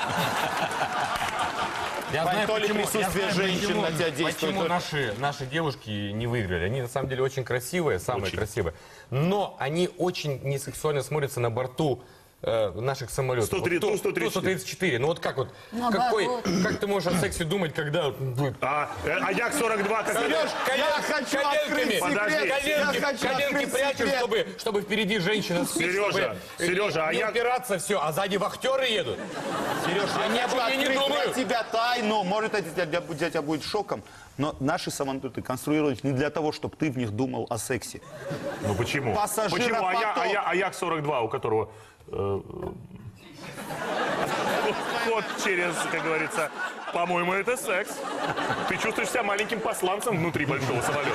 S2: Я
S1: Вань, то ли
S2: почему-
S1: присутствие
S2: я знаю,
S1: женщин
S2: почему-
S1: на тебя действует,
S2: Почему
S1: то-
S2: наши, наши девушки не выиграли? Они на самом деле очень красивые, самые
S3: Очень.
S2: красивые. Но они очень несексуально смотрятся на борту э, наших самолетов.
S3: сто три-
S2: Вот
S3: Ту сто тридцать четыре.
S2: Ту сто тридцать четыре. Ну вот как вот,
S11: Наоборот.
S2: какой, как ты можешь о сексе думать, когда... вы-
S3: А, э, а Як сорок два, как
S1: Сереж,
S2: Колен-
S1: я хочу открыть
S2: коленками,
S3: Подожди.
S1: секрет. Я
S2: коленки,
S1: хочу
S2: коленки
S1: открыть
S2: прячешь,
S1: секрет.
S2: чтобы, чтобы впереди женщина спит,
S3: Сережа,
S2: чтобы
S3: Сережа, а
S2: не
S3: я-
S2: упираться, все, а сзади вахтеры едут.
S1: Сереж,
S2: Они
S1: я
S2: обо
S1: хочу
S2: мне не
S1: открыть
S2: думают.
S1: для тебя тайну. Может, это для, для- для тебя будет шоком. Но наши самолеты конструировались не для того, чтобы ты в них думал о сексе.
S3: Ну почему?
S1: Пассажиропоток.
S3: Почему? А я, а я, а Як сорок два, у которого э, ход через, как говорится, по-моему, это секс. Ты чувствуешь себя маленьким посланцем внутри большого самолета.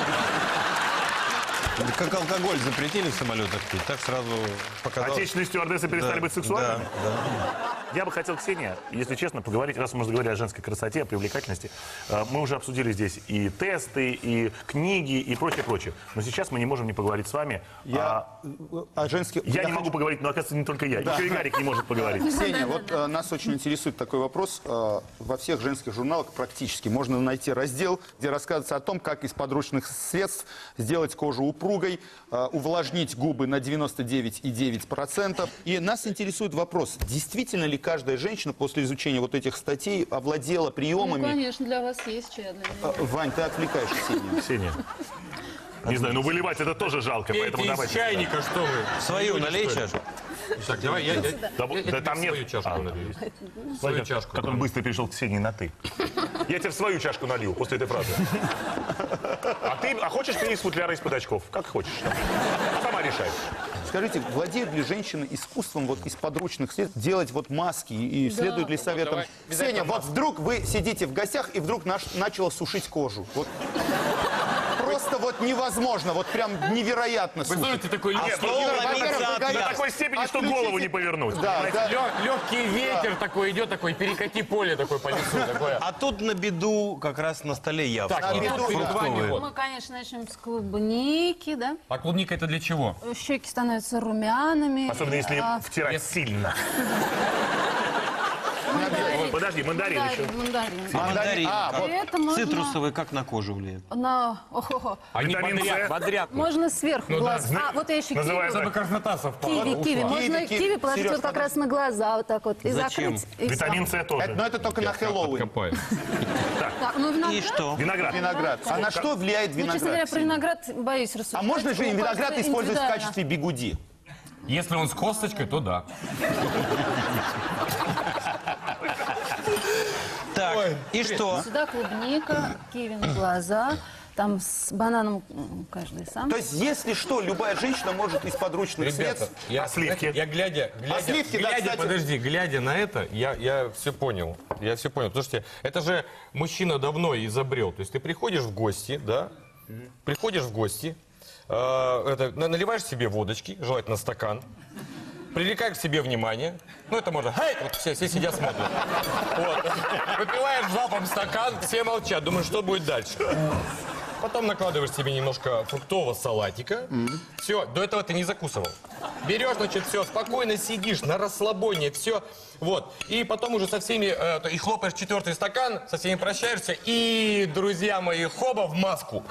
S4: Как алкоголь запретили в самолетах пить, так сразу показалось.
S3: Отечественные стюардессы перестали
S4: Да,
S3: быть сексуальными?
S4: да, да.
S3: Я бы хотел, Ксения, если честно, поговорить, раз мы уже говорили о женской красоте, о привлекательности. Э, Мы уже обсудили здесь и тесты, и книги, и прочее, прочее. Но сейчас мы не можем не поговорить с вами.
S1: Я,
S3: о-
S1: о женских...
S3: Я, не
S1: хочу-
S3: могу поговорить, но, оказывается, не только я. Еще и Гарик не может поговорить.
S1: Ксения, вот э, нас очень интересует такой вопрос. Э, во всех женских журналах практически можно найти раздел, где рассказывается о том, как из подручных средств сделать кожу упругой, э, увлажнить губы на девяносто девять и девять десятых процента. И нас интересует вопрос, действительно ли каждая женщина после изучения вот этих статей овладела
S11: Ну,
S1: приемами...
S11: конечно, для вас есть чай. для меня.
S1: Э, Вань, ты отвлекаешь Ксению.
S3: Ксения. Не знаю, ну выливать это тоже жалко, поэтому
S2: Пейте из
S3: давайте.
S2: чайника, что вы.
S4: Свою
S2: Люди,
S4: налей
S2: что ли?
S4: чашку.
S2: Так, давай, я, я,
S3: Да,
S2: я
S3: да
S2: тебе
S3: там нет.
S2: свою чашку
S3: А.
S2: налью. Свою
S3: Смотри,
S2: чашку.
S3: как он быстро перешел к Ксении на «ты». Я тебе в свою чашку налью после этой фразы. А ты, а хочешь ты из футляра из-под очков? Как хочешь. Сама решай.
S1: Скажите, владеют ли женщины искусством вот из подручных средств делать вот маски и следуют ли советам?
S2: давай,
S1: Ксения,
S2: обязательно
S1: вот вдруг вы сидите в гостях и вдруг наш, начала сушить кожу. Вот. Просто вот невозможно, вот прям невероятно
S2: Вы
S1: сушит.
S2: знаете, такой
S1: А
S2: легкий,
S1: что, во-первых, вы
S3: До
S1: говорите,
S3: такой степени, что
S1: отключите-
S3: голову не повернуть.
S1: Да, да.
S2: легкий ветер такой идет, такой перекати поле такой по лесу. Такое.
S4: А тут на беду как раз на столе явство.
S2: Так, и
S1: беду,
S2: тут перед
S1: да.
S2: вами
S11: Мы,
S2: вот.
S11: конечно, начнем с клубники, да?
S2: А клубника это для чего?
S11: Щеки становятся румяными.
S3: Особенно если
S11: А,
S3: втирать сильно.
S11: мандарин.
S3: Подожди, мандарин еще.
S11: Мандарин, мандарин.
S4: Мандарин,
S1: А,
S4: как
S1: вот.
S11: Это можно
S4: цитрусовый, как на кожу влияет.
S11: на... Охо-хо.
S2: Они
S3: Витамин
S2: бодрят,
S3: С.
S2: бодрят.
S11: Можно сверху
S2: Ну да,
S11: глаз.
S3: зна-
S11: А, вот я еще
S3: называем
S11: киви.
S2: Чтобы краснота совпала.
S11: Киви, киви. Можно
S1: Киви,
S11: киви,
S1: киви.
S11: положить
S1: Серёж,
S11: вот как раз на глаза, вот так вот. И
S4: Зачем?
S11: закрыть. и
S3: Витамин
S11: всё.
S3: С тоже.
S1: Это- но это только на Хэллоуин.
S2: Копает.
S11: Так, ну, виноград.
S4: И что?
S3: Виноград.
S1: Виноград. А на что влияет
S11: Ну, честно говоря,
S1: виноград?
S11: про виноград боюсь рассуждать.
S1: А можно же
S11: Мне
S1: виноград
S11: кажется,
S1: использовать в
S11: индивидуально.
S1: качестве бигуди?
S2: Если он с косточкой, то да.
S4: Так, и что?
S11: Сюда клубника, киви на глаза. Там с бананом м, каждый сам.
S1: То есть, если что, любая женщина может из подручных
S2: Ребята,
S1: средств...
S2: я,
S3: А сливки?
S2: я глядя, глядя,
S1: сливки, да,
S2: глядя,
S1: кстати.
S2: подожди, глядя на это, я, я все понял. Я все понял. Слушайте, это же мужчина давно изобрел. То есть ты приходишь в гости, да? Приходишь в гости, э, это, на- наливаешь себе водочки, желательно стакан, привлекаешь к себе внимание. Ну, это можно. Хей! Вот все, все сидят, смотрят. Вот. Выпиваешь залпом стакан, все молчат. Думаешь, что будет дальше? Потом накладываешь себе немножко фруктового салатика. Все, до этого ты не закусывал. Берешь, значит, все, спокойно сидишь на расслабоне, все. Вот. И потом уже со всеми, э, и хлопаешь четвертый стакан, со всеми прощаешься. И, друзья мои, хоба в маску.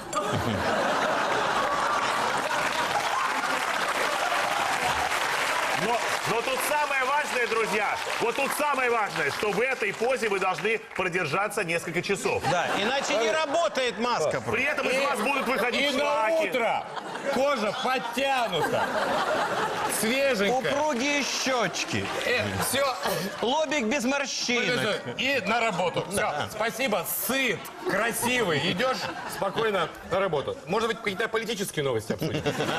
S3: Но, но тут самое важное, друзья, вот тут самое важное, что в этой позе вы должны продержаться несколько часов.
S4: Да, иначе не работает маска.
S3: При этом из вас будут выходить
S2: И на
S3: шлаки.
S2: утро кожа подтянута, свеженькая.
S4: Упругие щечки.
S2: все,
S4: Лобик без морщинок.
S2: и на работу. Все, спасибо, сыт, красивый. Идешь спокойно на работу. Может быть, какие-то политические новости обсудим.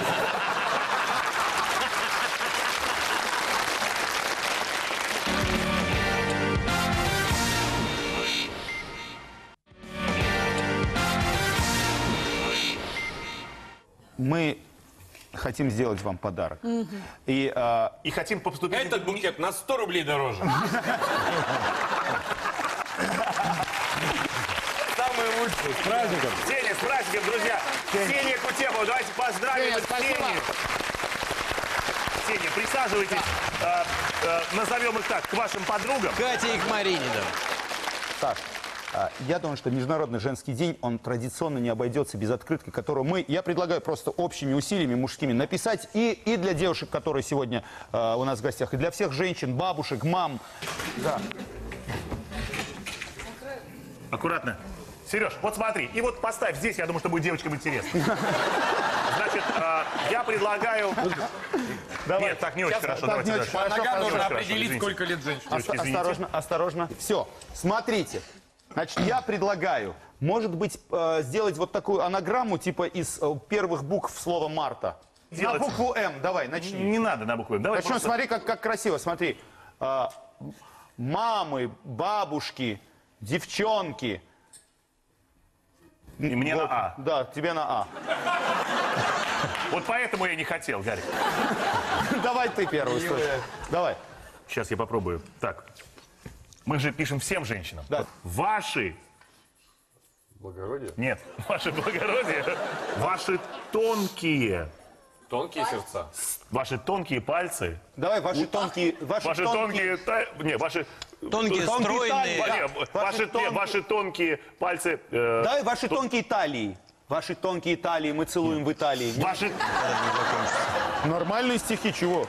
S1: Мы хотим сделать вам подарок. И а,
S3: И хотим поступить...
S2: Этот букет на сто рублей дороже. Самый лучший, с праздником.
S3: Ксения, с праздником, друзья. Ксения Кутепова, давайте поздравим Ксению. Ксения, присаживайтесь. Э, э, назовем их так, к вашим подругам.
S4: Катя и к Марине, да.
S1: Саш, а, я думаю, что Международный женский день, он традиционно не обойдется без открытки, которую мы, я предлагаю просто общими усилиями мужскими написать и, и для девушек, которые сегодня а, у нас в гостях, и для всех женщин, бабушек, мам. Да.
S3: Аккуратно. Сереж, вот смотри, и вот поставь здесь, я думаю, что будет девочкам интересно. Значит, э, я предлагаю... Нет, так не очень хорошо,
S1: так
S3: давайте
S1: не
S3: дальше.
S1: очень хорошо.
S2: По ногам нужно
S3: Хорошо,
S2: определить,
S3: извините.
S2: сколько лет женщине.
S1: Ос-
S3: Девочки, извините.
S1: осторожно, осторожно. Все, смотрите. Значит, я предлагаю, может быть, э, сделать вот такую анаграмму, типа из э, первых букв слова «Марта».
S3: Делать.
S1: На букву «М», давай, начни.
S3: Не надо на букву. Давай
S1: Начнем,
S3: просто-
S1: смотри, как, как красиво, смотри. А, мамы, бабушки, девчонки.
S3: И мне
S1: Вот,
S3: на А.
S1: Да, тебе на А.
S3: Вот поэтому я не хотел, Гарик.
S1: Давай ты первый. стой. Давай.
S3: Сейчас я попробую. Так. Мы же пишем всем женщинам.
S1: Да.
S3: Ваши...
S2: Благородие?
S3: Нет, ваше благородие. Ваши тонкие...
S2: Тонкие сердца.
S3: Ваши тонкие пальцы.
S1: Давай, ваши тонкие... Ваши,
S3: Ваши тонкие... та- Не, ваши...
S4: Тонкие,
S1: Тонкие
S4: стройные.
S1: талии.
S3: Не,
S1: Ваши
S3: Ваши, не,
S1: тонкие-
S3: ваши тонкие пальцы... э,
S1: Давай, ваши тонкие талии. Ваши тонкие талии мы целуем в Италии.
S3: Ваши,
S1: Нормальные стихи, чего?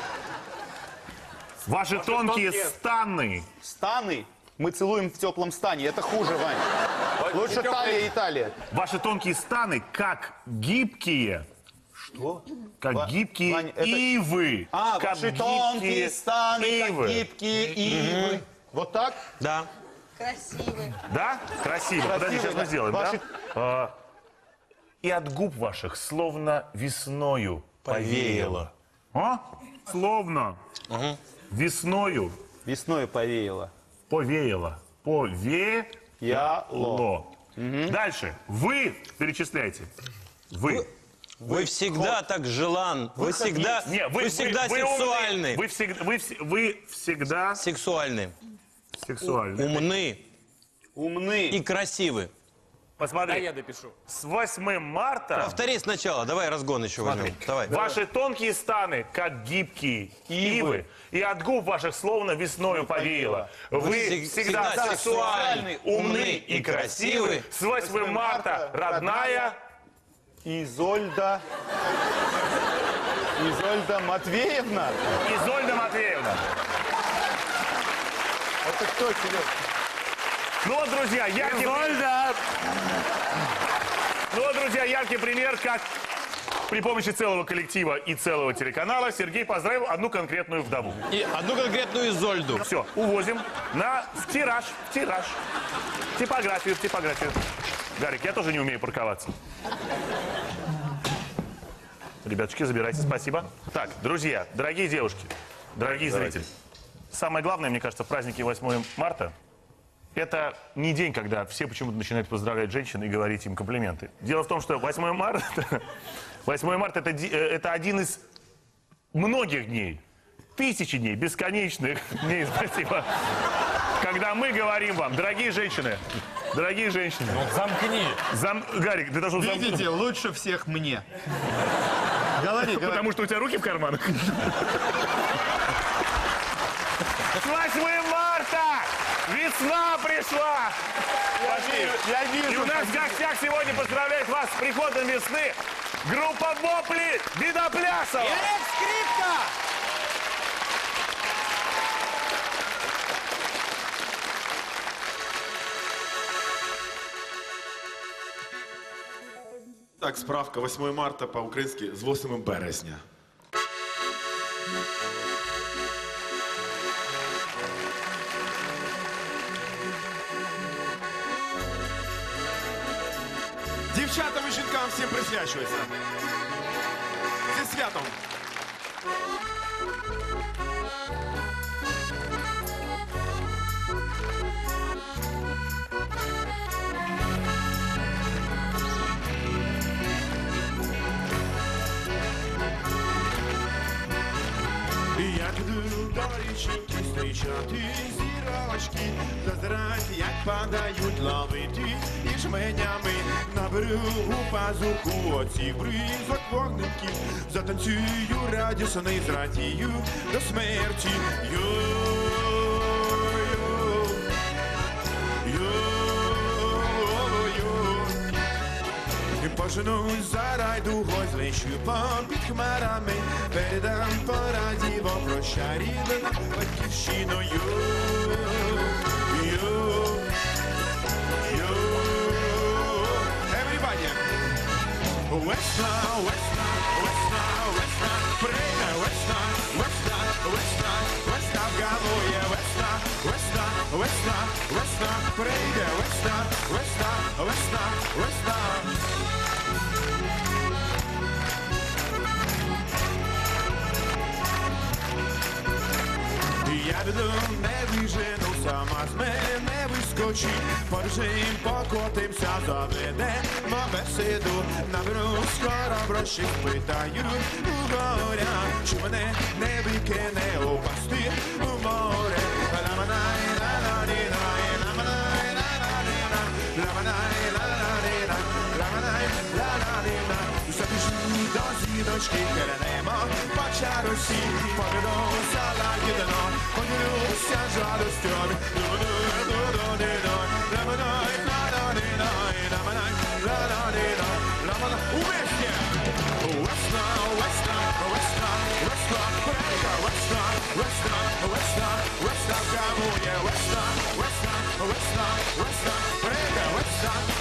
S3: ваши тонкие
S2: тонкие-
S3: станы.
S1: Станы мы целуем в теплом стане. Это хуже, Вань. Лучше талия и Италия.
S3: Ваши тонкие станы как гибкие.
S1: Что?
S3: Как
S1: Ва-
S3: гибкие
S1: Ваня, это-
S3: ивы.
S1: А,
S3: как
S1: ваши тонкие станы,
S3: ивы.
S1: как гибкие ивы. Вот так?
S4: Да.
S6: Красивый.
S3: Да? Красиво.
S1: Красиво,
S3: Подожди, сейчас
S1: да.
S3: мы сделаем,
S1: Ваши-
S3: да? А, и от губ ваших словно весною повеяло. А? Словно весною
S1: Весной повеяло.
S3: повеяло. Повеяло.
S1: Яло.
S3: Дальше. Вы перечисляйте. Вы.
S4: Вы всегда так желан. Вы всегда,
S3: Не,
S4: вы, всегда
S3: вы умные.
S4: сексуальны.
S3: Вы всегда, вы, вс- вы всегда
S4: Сексуальны.
S3: сексуальны.
S4: Умны
S1: Умны.
S4: и красивы.
S3: Посмотри.
S7: Да, я допишу.
S3: С восьмым марта
S4: Повтори сначала. Давай разгон еще возьмем. Давай.
S3: ваши тонкие станы, как гибкие ивы, и от губ ваших словно весною повеяло. Вы
S4: всег-
S3: всегда
S4: всегда
S3: сексуальны, умны и красивы. С восьмым марта, родная...
S1: Изольда. Изольда Матвеевна.
S3: Изольда Матвеевна.
S1: Это кто, Серег?
S3: Ну вот, друзья, яркий... Изольда! Ну вот, друзья, яркий пример, как при помощи целого коллектива и целого телеканала Сергей поздравил одну конкретную вдову.
S4: И одну конкретную Изольду.
S3: Все, увозим на в тираж, в тираж. В типографию, в типографию. Гарик, я тоже не умею парковаться. Ребятушки, забирайте, спасибо. Так, друзья, дорогие девушки, дорогие зрители. Самое главное, мне кажется, в празднике восьмое марта, это не день, когда все почему-то начинают поздравлять женщин и говорить им комплименты. Дело в том, что восьмое марта, восьмое марта это, ди- э, это один из многих дней, тысячи дней, бесконечных дней, спасибо, когда мы говорим вам, дорогие женщины, дорогие женщины.
S2: Ну, замкни.
S3: Зам... Гарик, ты должен замкнуть.
S1: Видите, лучше всех мне. Говори, говори.
S3: Потому что у тебя руки в карманах. С восьмым марта! Весна пришла! Пошли.
S1: Я вижу.
S3: И у нас в гостях сегодня поздравляет вас с приходом весны группа «Вопли» Видоплясова!
S1: Скрипка!
S12: Так, справка, восьмое марта по-українськи з восьмим березня. Дівчатам і жінкам всім присвячується. Зі святом!
S13: Я піду до річки зустрічати зірочки, зазирать, як падають лавити, і жменями наберу у пазуху оцих бризок вогників, затанцюю радісно і зрадію до смерті. Йо-йо, йо-йо. І поженусь за райдугою, злещу попід хмарами, передам порадіво прощай рідна батьківщиною. Йо, йо. Everybody! Весна, весна, весна, весна, прийде весна, весна, весна, весна вгамує весна, весна, весна, весна, прийде весна, весна, весна, весна. Я піду, не вижену, сама з мене вискочить, поржим, покотимся, заведемо бесіду, наберу скоро гроші, питаю у горя, чи мене не викине упасти у море. Ла-ла-лай, ла-ла-лі-лай, ла-ла-лай, ла-ла-лі-лай, ла-ла-лай, ла-ла-лі-лай, ла-ла-лай, ла-ла-лі-лай. Забіжу до зіночки, кернемо по чарусі, поведу салагідно, поділюся жалостю. Ла-ла-лай, ла-ла-лай, ла-ла-лі-лай, ла-ла-лай, ла-ла-лі-лай, ла-ла-лай. Увесня! Весна, весна, весна, весна, прийде весна, весна, весна, весна, вгамує весна, весна, весна, весна, прийде весна.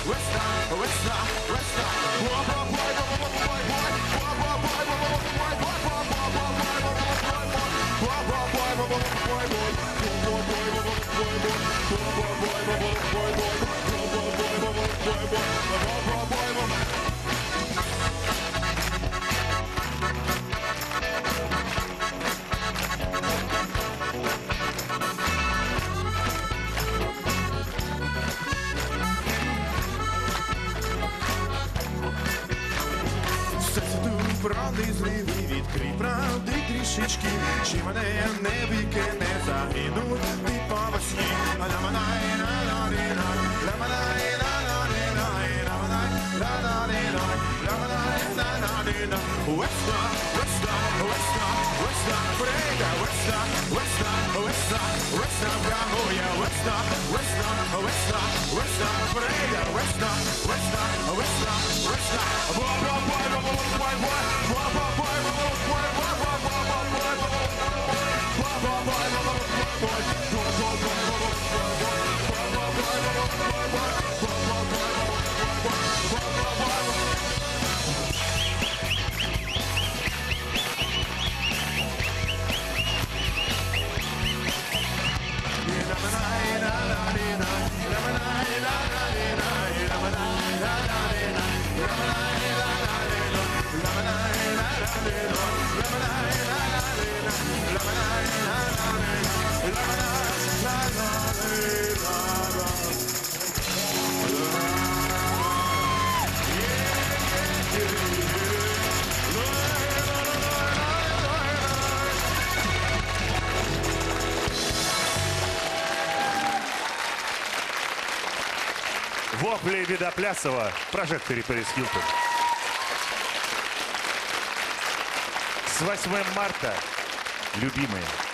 S13: Все це тут правди зливи, відкрий правди трішечки, чи мене не викине, загинуть ти по весні. Ла-ла-лай, ла-ла-лай, ла-ла-лай, ла-ла-лай, ла-ла-лай, ла-ла-лай, ла-ла-лай, ла-ла-лай. Весна, весна, весна, весна, прийде весна, весна, весна, весна, брагує весна, весна, весна, весна, прийде весна, весна, весна, весна.
S3: Вопли Видоплясова в прожекторе Пэрис Хилтон. С восьмым марта, любимые.